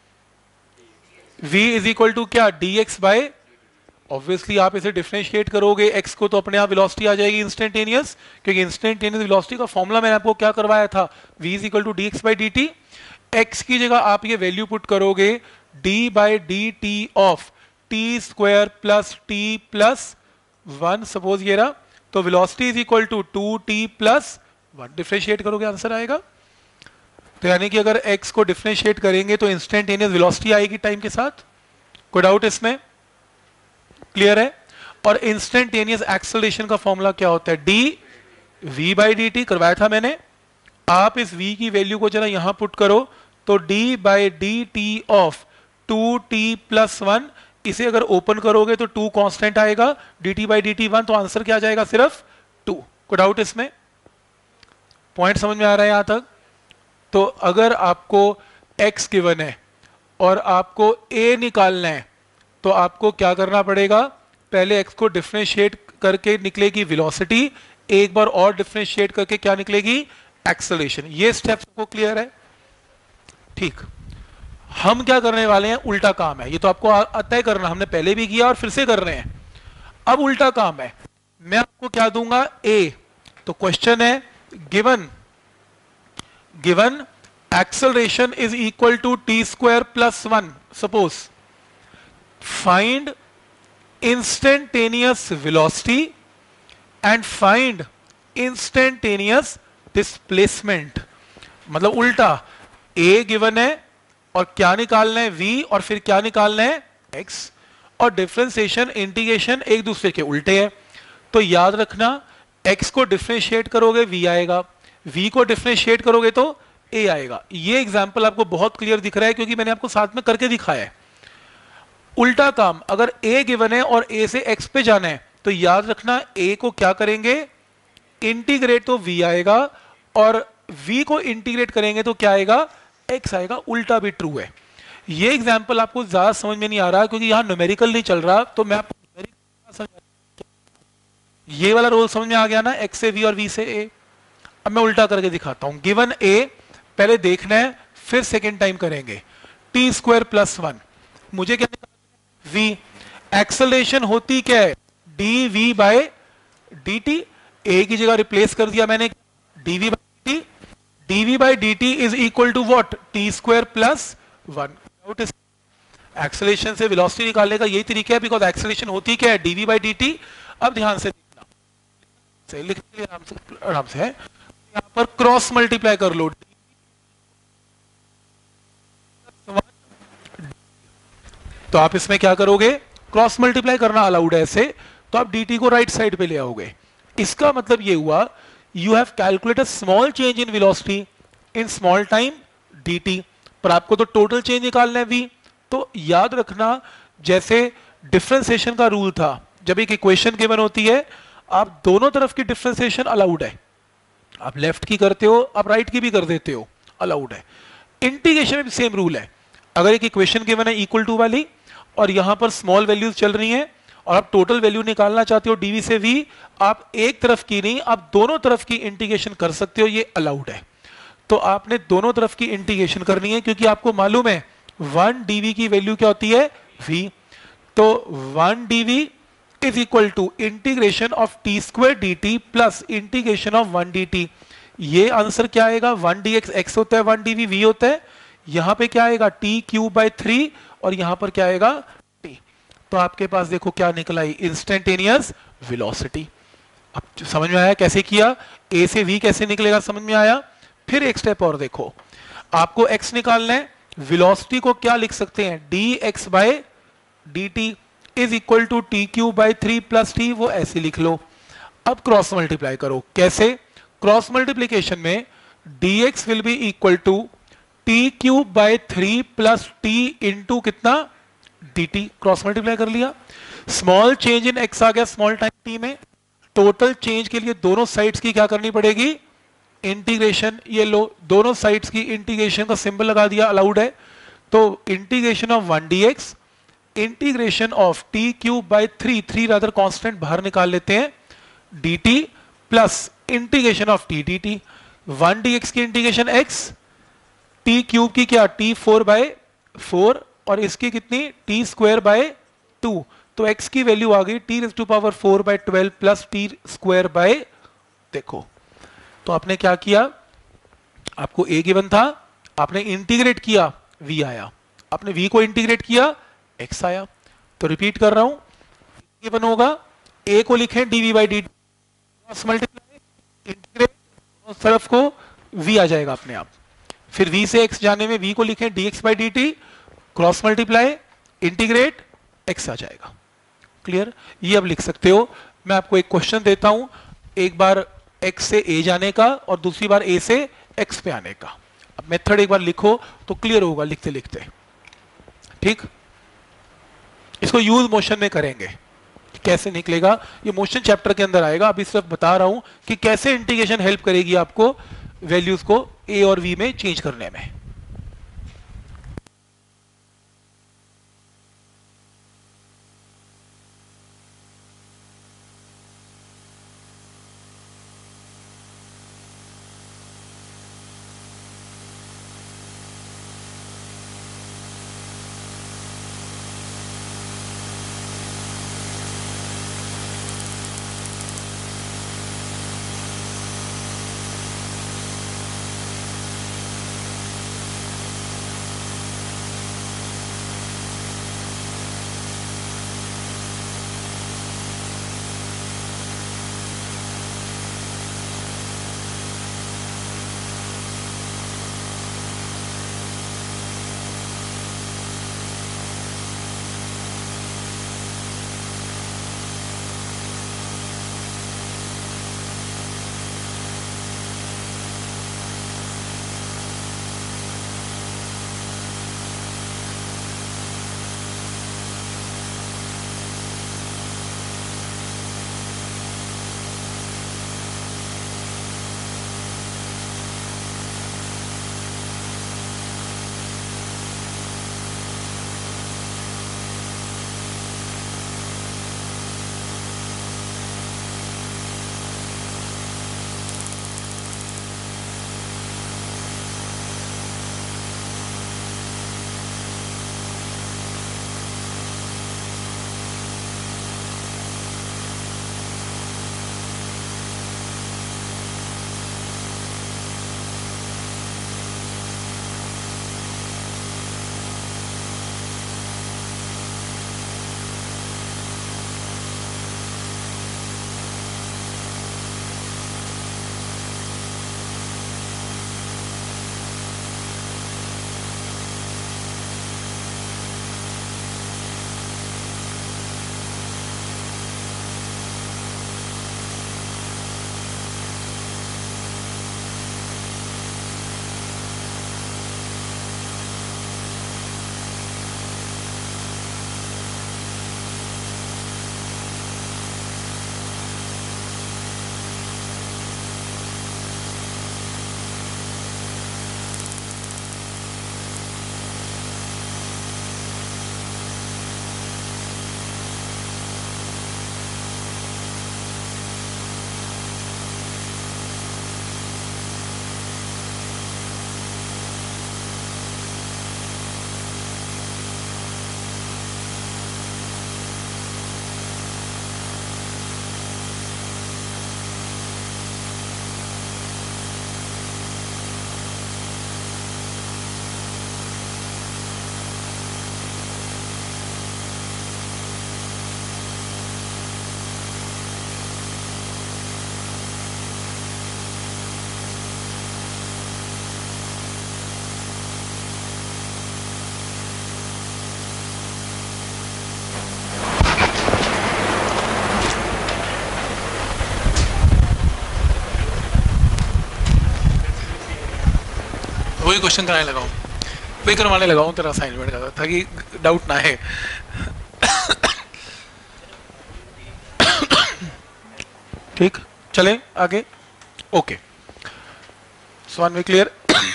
v इज इक्वल टू क्या, dx बाय, ऑब्वियसली आप इसे डिफरेंशिएट करोगे x को तो अपने आप वेलोसिटी आ जाएगी इंस्टेंटेनियस, क्योंकि इंस्टेंटेनियस वेलोसिटी का फॉर्मूला मैंने आपको क्या करवाया था, v is equal to dx by dt। x की जगह आप ये वैल्यू पुट करोगे d by dt of t² plus t plus 1, suppose ये रहा, तो velocity is equal to 2t plus 1, differentiate करोगे आंसर आएगा। तो यानी कि अगर x को डिफरेंशिएट करेंगे तो इंस्टेंटेनियस वेलोसिटी आएगी टाइम के साथ। कोई डाउट इसमें? क्लियर है। और इंस्टेंटेनियस एक्सेलरेशन का फॉर्मूला क्या होता है, d v by d t, करवाया था मैंने। आप इस v की वैल्यू को जरा यहां पुट करो, तो d by d t of 2t plus 1 इसे अगर ओपन करोगे तो 2 कांस्टेंट आएगा, dt बाई dt 1, तो आंसर क्या आ जाएगा, सिर्फ 2। कोई डाउट इसमें? पॉइंट समझ में आ रहा है यहां तक? तो अगर आपको x गिवन है और आपको a निकालना है तो आपको क्या करना पड़ेगा, पहले x को डिफरेंशिएट करके निकलेगी वेलोसिटी, एक बार और डिफरेंशिएट करके क्या निकलेगी, एक्सेलरेशन। ये स्टेप्स को क्लियर है? ठीक। हम क्या करने वाले हैं, उल्टा काम है। ये तो आपको आता है करना, हमने पहले भी किया और फिर से कर रहे हैं। अब उल्टा काम है, मैं आपको क्या दूंगा, a। तो क्वेश्चन है given acceleration is equal to t square plus 1, suppose find instantaneous velocity and find instantaneous displacement। मतलब उल्टा, a गिवन है और क्या निकालना है, v, और फिर क्या निकालना है, x, और डिफरेंशिएशन इंटीग्रेशन एक दूसरे के उल्टे है। तो याद रखना, x को डिफरेंशिएट करोगे v आएगा, v को डिफरेंशिएट करोगे तो a आएगा। ये एग्जांपल आपको बहुत क्लियर दिख रहा है क्योंकि मैंने आपको साथ में करके दिखाया है। उल्टा काम, अगर a गिवन है और a से x पे जाना है तो याद रखना a को क्या करेंगे, इंटीग्रेट, तो v आएगा, और v को इंटीग्रेट करेंगे तो क्या आएगा, x आएगा। उल्टा भी ट्रू है। ये एग्जांपल आपको ज्यादा समझ में नहीं आ रहा क्योंकि यहां न्यूमेरिकल नहीं चल रहा, तो मैं आपको ये वाला रोल समझ में आ गया ना, x से v और v से a। अब मैं उल्टा करके दिखाता हूं। गिवन a पहले देखना है, फिर सेकेंड टाइम करेंगे। टी स्क्वायर प्लस 1, मुझे क्या निकालना है, v। एक्सेलरेशन होती क्या है, d v by d t. A की जगह रिप्लेस कर दिया मैंने, dv by dt। dv by dt is equal to what, t square plus 1। Acceleration से वेलोसिटी निकालने का यही तरीका है, बिकॉज एक्सेलरेशन होती क्या है, dv बाई dt। अब ध्यान से देखना, लिखते आराम से है, यहां पर क्रॉस मल्टीप्लाई कर लो, तो आप इसमें क्या करोगे, क्रॉस मल्टीप्लाई करना अलाउड है ऐसे, तो आप dt को राइट साइड पे ले आओगे। इसका मतलब ये हुआ, you have calculated small change in velocity in small time dt, पर आपको तो टोटल चेंज निकालना है v। तो याद रखना, जैसे डिफरेंशिएशन का रूल था, जब एक इक्वेशन गिवन होती है, आप दोनों तरफ की डिफरेंशिएशन अलाउड है, आप लेफ्ट की करते हो, आप राइट की भी कर देते हो, अलाउड है। इंटीग्रेशन में भी सेम रूल है। अगर एक इक्वेशन गिवन है इक्वल टू वाली और यहां पर स्मॉल वैल्यूज चल रही हैं और आप टोटल वैल्यू निकालना चाहते हो dv से v, आप एक तरफ की नहीं, आप दोनों तरफ की इंटीग्रेशन कर सकते हो, ये अलाउड है। तो आपने दोनों तरफ की इंटीग्रेशन करनी है क्योंकि आपको मालूम है 1 dv की वैल्यू क्या होती है, v। तो 1 dv is equal to integration of t square dt plus integration of 1 dt। ये आंसर क्या आएगा, 1 dx x होता है, 1 dv v होता है। यहां पे क्या आएगा, टी क्यूब बाई 3, और यहां पर क्या आएगा, t। तो आपके पास देखो क्या निकला, इंस्टेंटेनियस वेलोसिटी। अब समझ में आया कैसे किया, a से v कैसे निकलेगा, समझ में आया। फिर एक स्टेप और देखो, आपको x निकालना है, वेलोसिटी को क्या लिख सकते हैं, dx by dt is equal to t cube by 3 plus t, वो ऐसे लिख लो। अब क्रॉस मल्टीप्लाई करो, कैसे, क्रॉस मल्टीप्लीकेशन में dx will be equal to t cube by 3 plus t into कितना, dt। क्रॉस मल्टीप्लाई कर लिया, स्मॉल चेंज इन x आ गया स्मॉल टाइम t में। टोटल चेंज के लिए दोनों साइड्स की क्या करनी पड़ेगी, इंटीग्रेशन। ये लो, दोनों साइड्स की इंटीग्रेशन का सिंबल लगा दिया, अलाउड है। तो integration of 1 dx, integration of t cube by 3 rather constant बाहर निकाल लेते हैं, dt plus integration of t dt। 1 dx की इंटीग्रेशन x, टी क्यूब की क्या, टी 4 बाई 4, और इसकी कितनी, टी स्क्वायर बाई 2। तो x की वैल्यू आ गई टी रेज़ टू पावर 4 बाई 12 प्लस टी स्क्वायर बाई, देखो तो आपने क्या किया, आपको a गिवन था, आपने इंटीग्रेट किया, v आया, आपने v को इंटीग्रेट किया, x आया। तो रिपीट कर रहा हूं, गिवन होगा, a को लिखें dv by dt, multiply integrate, तरफ को v आ जाएगा अपने आप। फिर v से x जाने में v को लिखें dx by dt, cross multiply integrate, x आ जाएगा। क्लियर, ये अब लिख सकते हो। मैं आपको एक क्वेश्चन देता हूं, एक बार x से a जाने का और दूसरी बार a से x पे आने का। अब मेथड एक बार लिखो तो क्लियर होगा लिखते लिखते, ठीक। इसको इसको यूज मोशन में करेंगे। कैसे निकलेगा ये मोशन चैप्टर के अंदर आएगा, अभी सिर्फ बता रहा हूं कि कैसे इंटीग्रेशन हेल्प करेगी आपको वैल्यूज को ए और वी में चेंज करने में। वही क्वेश्चन कराने लगा हूँ, वही करवाने लगा हूँ तेरा असाइनमेंट का, ताकि डाउट ना है। ठीक, चलें आगे। Okay, so one way clear.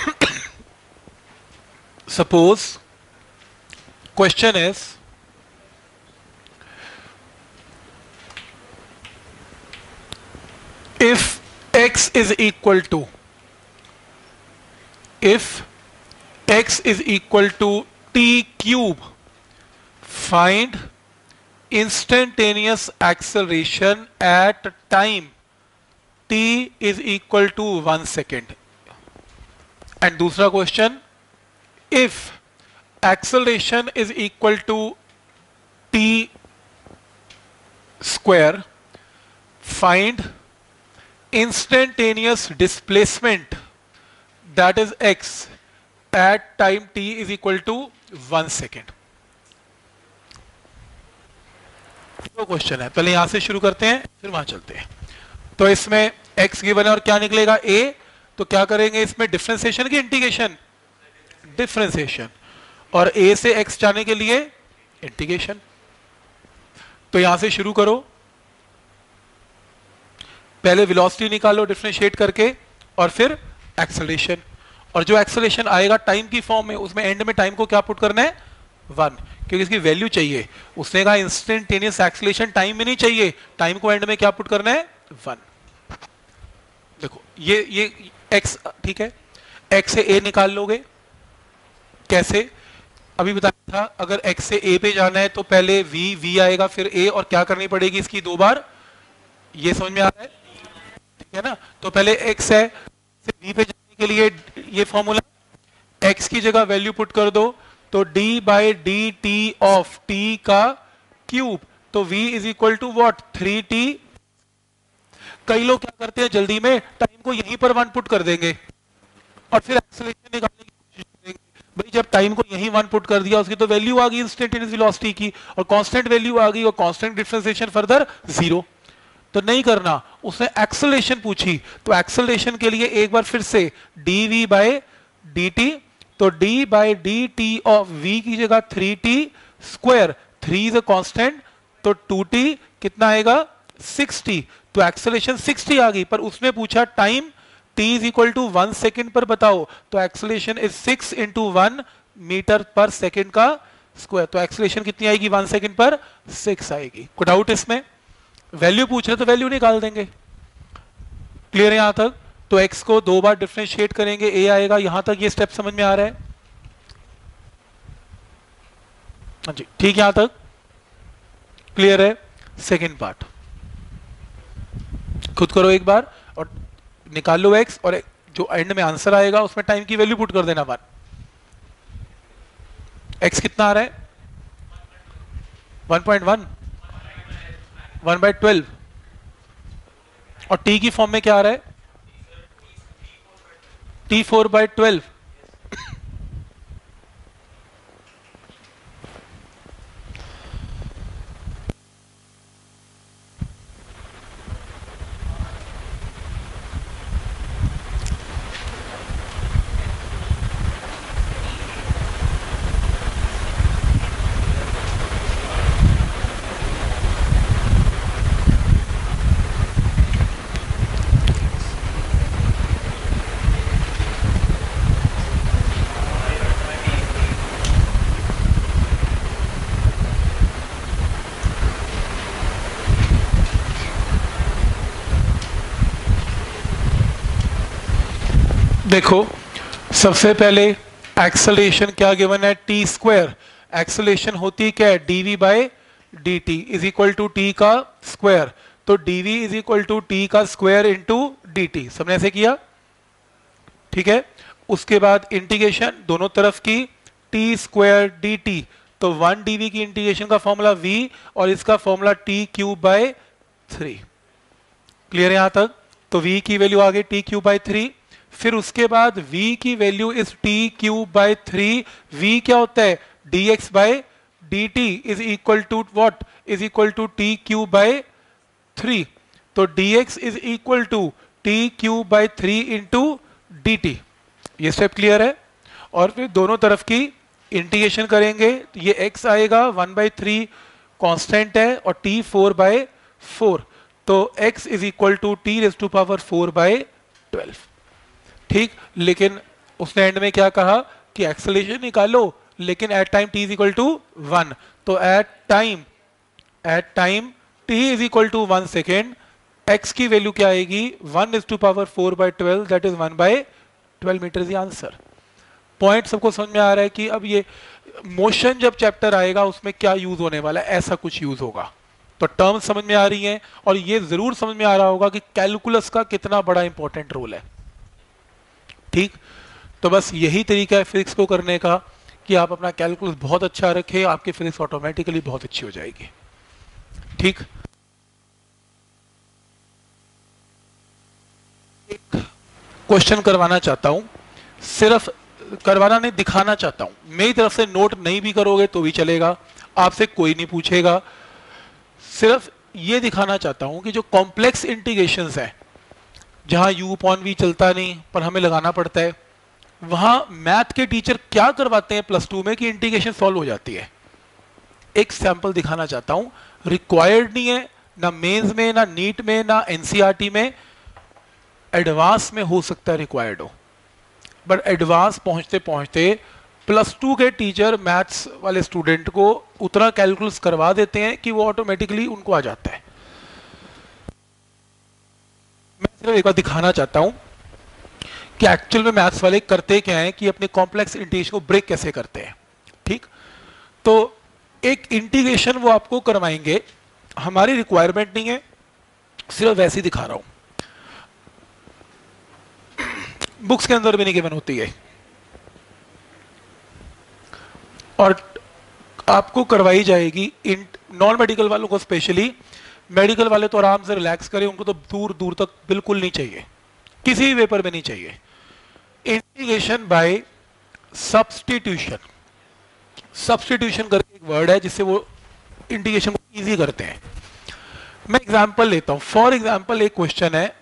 Suppose question is if x is equal to t cube, find instantaneous acceleration at time t is equal to 1 second. And दूसरा क्वेश्चन, if acceleration is equal to t square, find instantaneous displacement, that is x, at time t is equal to 1 second. दो question है, पहले यहां से शुरू करते हैं फिर वहां चलते हैं। तो इसमें x गिवन है और क्या निकलेगा a, तो क्या करेंगे इसमें डिफरेंशिएशन की इंटीग्रेशन, डिफरेंशिएशन, और a से x जाने के लिए इंटीग्रेशन। तो यहां से शुरू करो, पहले वेलोसिटी निकालो डिफरेंशिएट करके और फिर एक्सेलरेशन, और जो एक्सेलरेशन आएगा टाइम की फॉर्म में, उसमें एंड में टाइम को क्या पुट करना है, 1, क्योंकि इसकी वैल्यू चाहिए। उसने कहा इंस्टेंटेनियस एक्सेलरेशन टाइम में नहीं चाहिए, टाइम को एंड में क्या पुट करना है, 1। देखो ये x, ठीक है, x से a निकाल लोगे कैसे, अभी बताया था, अगर x से a पे जाना है तो पहले v आएगा फिर a, और क्या करनी पड़ेगी इसकी 2 बार, ये समझ में आ रहा है, ठीक है ना। तो पहले x है, फिर v पे जाने के लिए ये फॉर्मूला, x की जगह वैल्यू पुट कर दो, तो d by d t of t का क्यूब, तो v is equal to what, 3t। कई लोग क्या करते हैं जल्दी में, टाइम को यहीं पर 1 पुट कर देंगे और फिर एक्सेलरेशन निकालने की कोशिश करेंगे। भाई जब टाइम को यहीं 1 पुट कर दिया, उसकी तो वैल्यू आ गई इंस्टेंटेनियस वेलोसिटी की, और कांस्टेंट वैल्यू आ गई, और कांस्टेंट डिफरेंशिएशन फर्दर 0। तो नहीं करना, उसने एक्सेलरेशन पूछी, तो एक्सेलरेशन के लिए एक बार फिर से dv बाय dt, तो d by d t of v की जगह 3t square, 3 is a constant, तो 2t कितना आएगा, 6t। तो एक्सेलरेशन 6t आ गई, पर उसने पूछा time t is equal to 1 second पर बताओ, तो acceleration is 6 into 1 metre per second का स्क्वायर, तो एक्सेलरेशन कितनी आएगी 1 सेकेंड पर, 6 आएगी। कोई डाउट इसमें, वैल्यू पूछ रहे तो वैल्यू निकाल देंगे। क्लियर है यहां तक, तो x को 2 बार डिफरेंशिएट करेंगे, a आएगा, यहां तक ये स्टेप समझ में आ रहा है, हाँ जी ठीक, यहां तक क्लियर है। सेकेंड पार्ट खुद करो एक बार और निकाल लो x, और जो एंड में आंसर आएगा उसमें टाइम की वैल्यू पुट कर देना 1। x कितना आ रहा है, 1.1, 1/12, और t की फॉर्म में क्या आ रहा है, t4/12। देखो सबसे पहले एक्सेलरेशन क्या गिवन है, टी स्क्वायर, एक्सेलरेशन होती क्या है, dv bye dt is equal to t का स्क्वायर, तो dv is equal to t का स्क्वायर इंटू dt, सबने ऐसे किया, ठीक है। उसके बाद इंटीग्रेशन दोनों तरफ की, t स्क्वायर dt, तो 1 dv की इंटीग्रेशन का फॉर्मूला v, और इसका formula t cube by 3। Clear है यहां तक, तो v की वैल्यू आ गई t क्यूब बाय 3। फिर उसके बाद v की value is t cube by 3, v क्या होता है, dx by dt is equal to what, is equal to t cube by 3, तो dx is equal to t cube by 3 into dt। ये step clear है, और फिर दोनों तरफ की इंटीग्रेशन करेंगे, ये x आएगा 1/3 कांस्टेंट है, और t 4/4, तो x is equal to t raise to power 4/12, ठीक। लेकिन उसने एंड में क्या कहा कि एक्सेलरेशन निकालो, लेकिन at time t is equal to 1, तो at time t is equal to 1 second, x की वैल्यू क्या आएगी, 1 raise to power 4/12, that is 1/12 metre. ये आंसर, पॉइंट सबको समझ में आ रहा है कि अब ये मोशन जब चैप्टर आएगा उसमें क्या यूज होने वाला है, ऐसा कुछ यूज होगा, तो टर्म समझ में आ रही हैं, और ये जरूर समझ में आ रहा होगा कि कैलकुलस का कितना बड़ा इंपॉर्टेंट रोल है, ठीक। तो बस यही तरीका है फिजिक्स को करने का कि आप अपना कैलकुलस बहुत अच्छा रखें, आपकी फिजिक्स ऑटोमेटिकली बहुत अच्छी हो जाएगी, ठीक। एक क्वेश्चन करवाना चाहता हूं, सिर्फ करवाना नहीं, दिखाना चाहता हूं, मेरी तरफ से नोट नहीं भी करोगे तो भी चलेगा, आपसे कोई नहीं पूछेगा, सिर्फ ये दिखाना चाहता हूं कि जो कॉम्प्लेक्स इंटीग्रेशंस हैं, जहां u अपॉन v चलता नहीं पर हमें लगाना पड़ता है, वहां मैथ के टीचर क्या करवाते हैं प्लस 2 में कि इंटीग्रेशन सॉल्व हो जाती है, एक सैंपल दिखाना चाहता हूं, रिक्वायर्ड नहीं है ना मेंस में, ना नीट में, ना एनसीईआरटी में, एडवांस में हो सकता है रिक्वायर्ड हो, बट एडवांस पहुंचते पहुंचते +2 के टीचर मैथ्स वाले स्टूडेंट को उतना कैलकुलस करवा देते हैं कि वो ऑटोमेटिकली उनको आ जाता है। मैं सिर्फ एक बार दिखाना चाहता हूं कि एक्चुअल में मैथ्स वाले करते क्या है कि अपने कॉम्प्लेक्स इंटीग्रेशन को ब्रेक कैसे करते हैं। ठीक, तो एक इंटीग्रेशन वो आपको करवाएंगे, हमारी रिक्वायरमेंट नहीं है, सिर्फ वैसे ही दिखा रहा हूं, बुक्स के अंदर भी नहीं गिवन होती है, और आपको करवाई जाएगी नॉन मेडिकल वालों को स्पेशली। मेडिकल वाले तो आराम से रिलैक्स करें, उनको तो दूर दूर तक बिल्कुल नहीं चाहिए, किसी भी पेपर में नहीं चाहिए। इंटीग्रेशन बाय सब्स्टिट्यूशन, सब्स्टिट्यूशन करके एक वर्ड है जिससे वो इंटीग्रेशन को इजी करते हैं। मैं एग्जांपल लेता हूं, फॉर एग्जांपल एक क्वेश्चन है,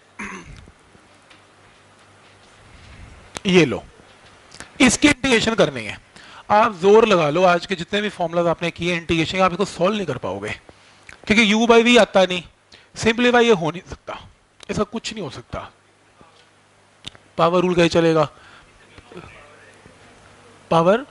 ये लो, इसकी इंटीग्रेशन करनी है। आप जोर लगा लो, आज के जितने भी फॉर्मूलाज आपने किए इंटीग्रेशन, आप इसको सॉल्व नहीं कर पाओगे, क्योंकि u बाई वी आता नहीं, सिंपलीफाई ये हो नहीं सकता, ऐसा कुछ नहीं हो सकता। पावर रूल कैसे चलेगा, पावर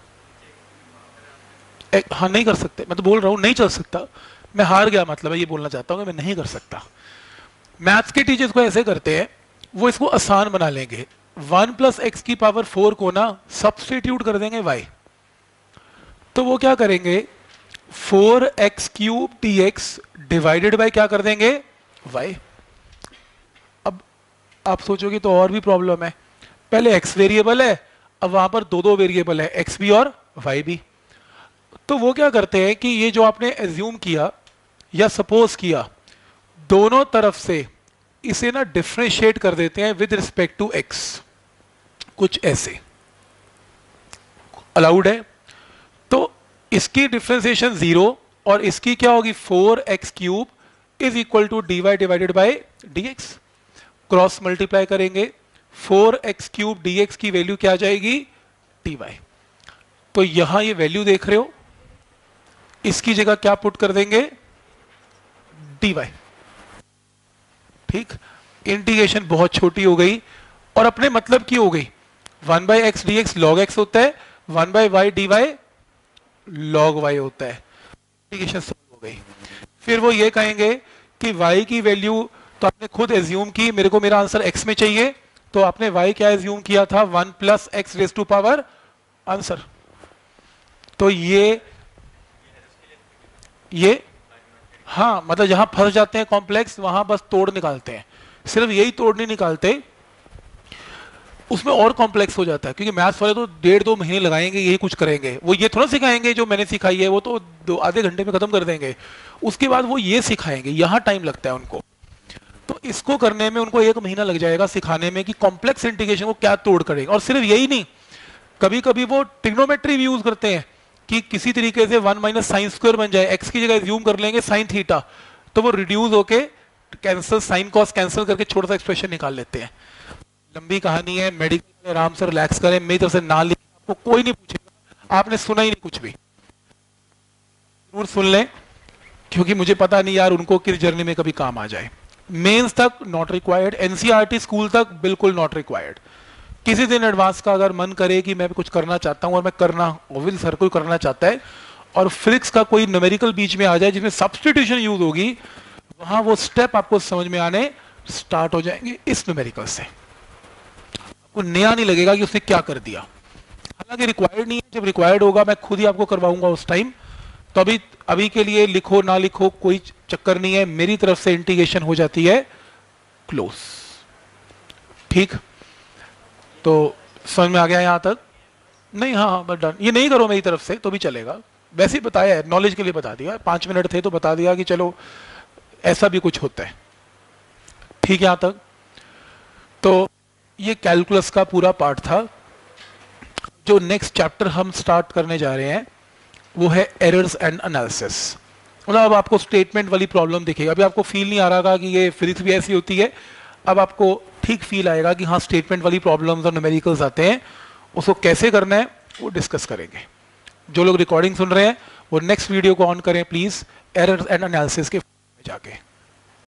हाँ नहीं कर सकते, मैं तो बोल रहा हूं नहीं चल सकता, मैं हार गया मतलब है, ये बोलना चाहता हूं कि मैं नहीं कर सकता। मैथ्स के टीचर्स को ऐसे करते हैं, वो इसको आसान बना लेंगे, 1 + x की पावर 4 को ना सब्स्टिट्यूट कर देंगे y, तो वो क्या करेंगे 4x³ dx डिवाइडेड बाय क्या कर देंगे y। अब आप सोचोगे तो और भी प्रॉब्लम है, पहले x वेरिएबल है, अब वहां पर दो वेरिएबल है, x भी और y भी। तो वो क्या करते हैं कि ये जो आपने एज्यूम किया या सपोज किया, दोनों तरफ से इसे ना डिफरेंशिएट कर देते हैं विद रिस्पेक्ट टू x, कुछ ऐसे अलाउड है। तो इसकी डिफरेंशिएशन 0 और इसकी क्या होगी 4x³ is equal to dy divided by dx, cross multiply करेंगे, 4x³ dx की वैल्यू क्या आ जाएगी dy। तो यहां ये वैल्यू देख रहे हो, इसकी जगह क्या पुट कर देंगे dy। ठीक, इंटीग्रेशन बहुत छोटी हो गई और अपने मतलब की हो गई, 1/x dx log x होता है, 1/y dy log y होता है, इंटीग्रेशन सॉल्व हो गई। फिर वो ये कहेंगे कि y की वैल्यू तो आपने खुद एज्यूम की, मेरे को मेरा आंसर x में चाहिए, तो आपने y क्या एज्यूम किया था 1 + x raise to power answer. तो ये हाँ, मतलब जहां फंस जाते हैं कॉम्प्लेक्स वहां बस तोड़ निकालते हैं, सिर्फ यही तोड़ नहीं निकालते, उसमें और कॉम्प्लेक्स हो जाता है, क्योंकि मैथ्स वाले तो 1.5-2 महीने लगाएंगे, यही कुछ करेंगे। वो ये थोड़ा सिखाएंगे जो मैंने सिखाई है वो तो आधे घंटे में खत्म कर देंगे, उसके बाद वो ये सिखाएंगे, यहाँ टाइम लगता है उनको। तो इसको करने में उनको 1 महीना लग जाएगा सिखाने में कि कॉम्प्लेक्स इंटीग्रेशन को क्या तोड़ करेगा। और सिर्फ यही नहीं, कभी कभी वो ट्रिग्नोमेट्री भी यूज करते हैं कि किसी तरीके से 1 - sin² बन जाए, x की जगह ज्यूम कर लेंगे sin थीटा, तो वो रिड्यूस होके कैंसिल, साइन कॉस कैंसिल करके छोटा सा एक्सप्रेशन निकाल लेते हैं। लंबी कहानी है, मेडिकल में आराम से रिलैक्स करें, मेरी तरफ से ना लिखें, आपको कोई नहीं पूछेगा, आपने सुना ही नहीं कुछ भी, जरूर सुन लें, क्योंकि मुझे पता नहीं यार उनको किस जर्नी में कभी काम आ जाए। मेंस तक नॉट रिक्वायर्ड, एनसीईआरटी स्कूल तक बिल्कुल नॉट रिक्वायर्ड। किसी दिन एडवांस का अगर मन करे कि मैं कुछ करना चाहता हूं, और मैं करना ऑब्वियसली हर कोई करना चाहता है, और फिजिक्स का कोई न्यूमेरिकल बीच में आ जाए जिसमें सब्स्टिट्यूशन यूज होगी, वहां वो स्टेप आपको समझ में आने स्टार्ट हो जाएंगे इस न्यूमेरिकल से, आपको नया नहीं लगेगा कि उसने क्या कर दिया। हालांकि रिक्वायर्ड नहीं है, जब रिक्वायर्ड होगा मैं खुद ही आपको करवाऊंगा उस टाइम। तो अभी के लिए लिखो ना लिखो कोई चक्कर नहीं है, मेरी तरफ से इंटीग्रेशन हो जाती है क्लोज। ठीक, तो समझ में आ गया यहां तक? नहीं, हाँ बस डन। ये नहीं करो मेरी तरफ से तो भी चलेगा, वैसे ही बताया है, नॉलेज के लिए बता दिया, 5 मिनट थे तो बता दिया कि चलो ऐसा भी कुछ होता है। ठीक है यहां तक? तो ये कैलकुलस का पूरा पार्ट था। जो नेक्स्ट चैप्टर हम स्टार्ट करने जा रहे हैं वो है एरर्स एंड एनालिसिस। मतलब अब आपको स्टेटमेंट वाली प्रॉब्लम दिखेगी, अभी आपको फील नहीं आ रहा कि ये फिजिक्स भी ऐसी होती है, अब आपको ठीक फील आएगा कि हाँ स्टेटमेंट वाली प्रॉब्लम्स और न्यूमेरिकल्स आते हैं, उसको कैसे करना है वो डिस्कस करेंगे। जो लोग रिकॉर्डिंग सुन रहे हैं वो नेक्स्ट वीडियो को ऑन करें प्लीज, एरर एंड एनालिसिस के में जाके।